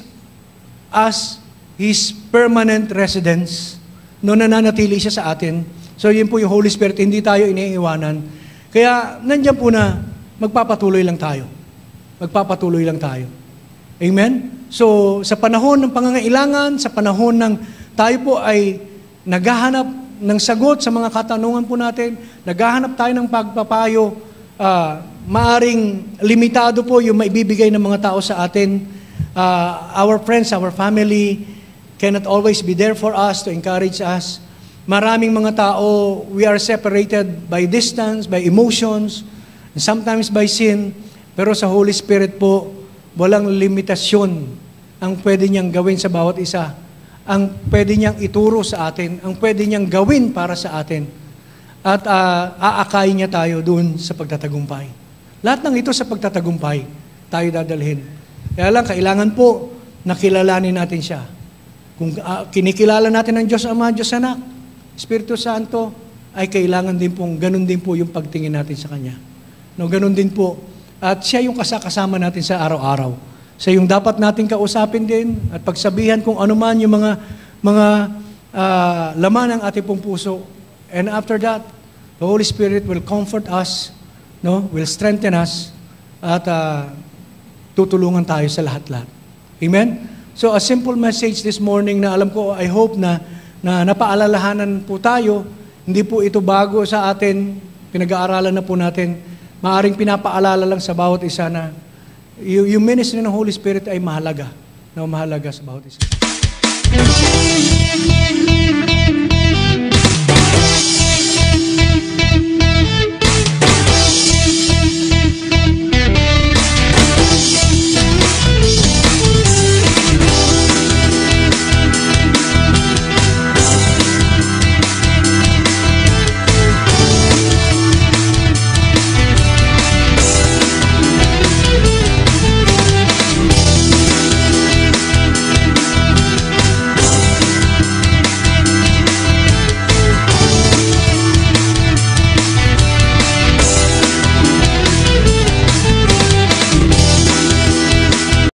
us His permanent residence. No, nananatili siya sa atin. So yun po yung Holy Spirit, hindi tayo iniiwanan. Kaya nandiyan po na magpapatuloy lang tayo. Magpapatuloy lang tayo. Amen? So sa panahon ng pangangailangan, sa panahon ng tayo po ay naghahanap ng sagot sa mga katanungan po natin, naghahanap tayo ng pagpapayo, uh, maaring limitado po yung maibibigay ng mga tao sa atin. Uh, our friends, our family cannot always be there for us to encourage us. Maraming mga tao, we are separated by distance, by emotions, and sometimes by sin. Pero sa Holy Spirit po, walang limitasyon ang pwede niyang gawin sa bawat isa. Ang pwede niyang ituro sa atin, ang pwede niyang gawin para sa atin. At uh, aakayin niya tayo doon sa pagtatagumpay. Lahat ng ito sa pagtatagumpay, tayo dadalhin. Kaya lang, kailangan po nakilalanin natin siya. Kung uh, kinikilala natin ang Diyos Ama, Diyos Anak, Espiritu Santo, ay kailangan din pong, ganun din po yung pagtingin natin sa Kanya. No, ganun din po. At siya yung kasakasama natin sa araw-araw. Siya yung dapat natin kausapin din at pagsabihan kung ano man yung mga, mga uh, laman ng ating pong puso. And after that, the Holy Spirit will comfort us, no, will strengthen us, at uh, tutulungan tayo sa lahat-lahat. Amen? So a simple message this morning na alam ko, I hope na na napaalalahanan po tayo, hindi po ito bago sa atin, pinag-aaralan na po natin, maaring pinapaalala lang sa bawat isa na yung, yung ministry ng Holy Spirit ay mahalaga, na mahalaga sa bawat isa.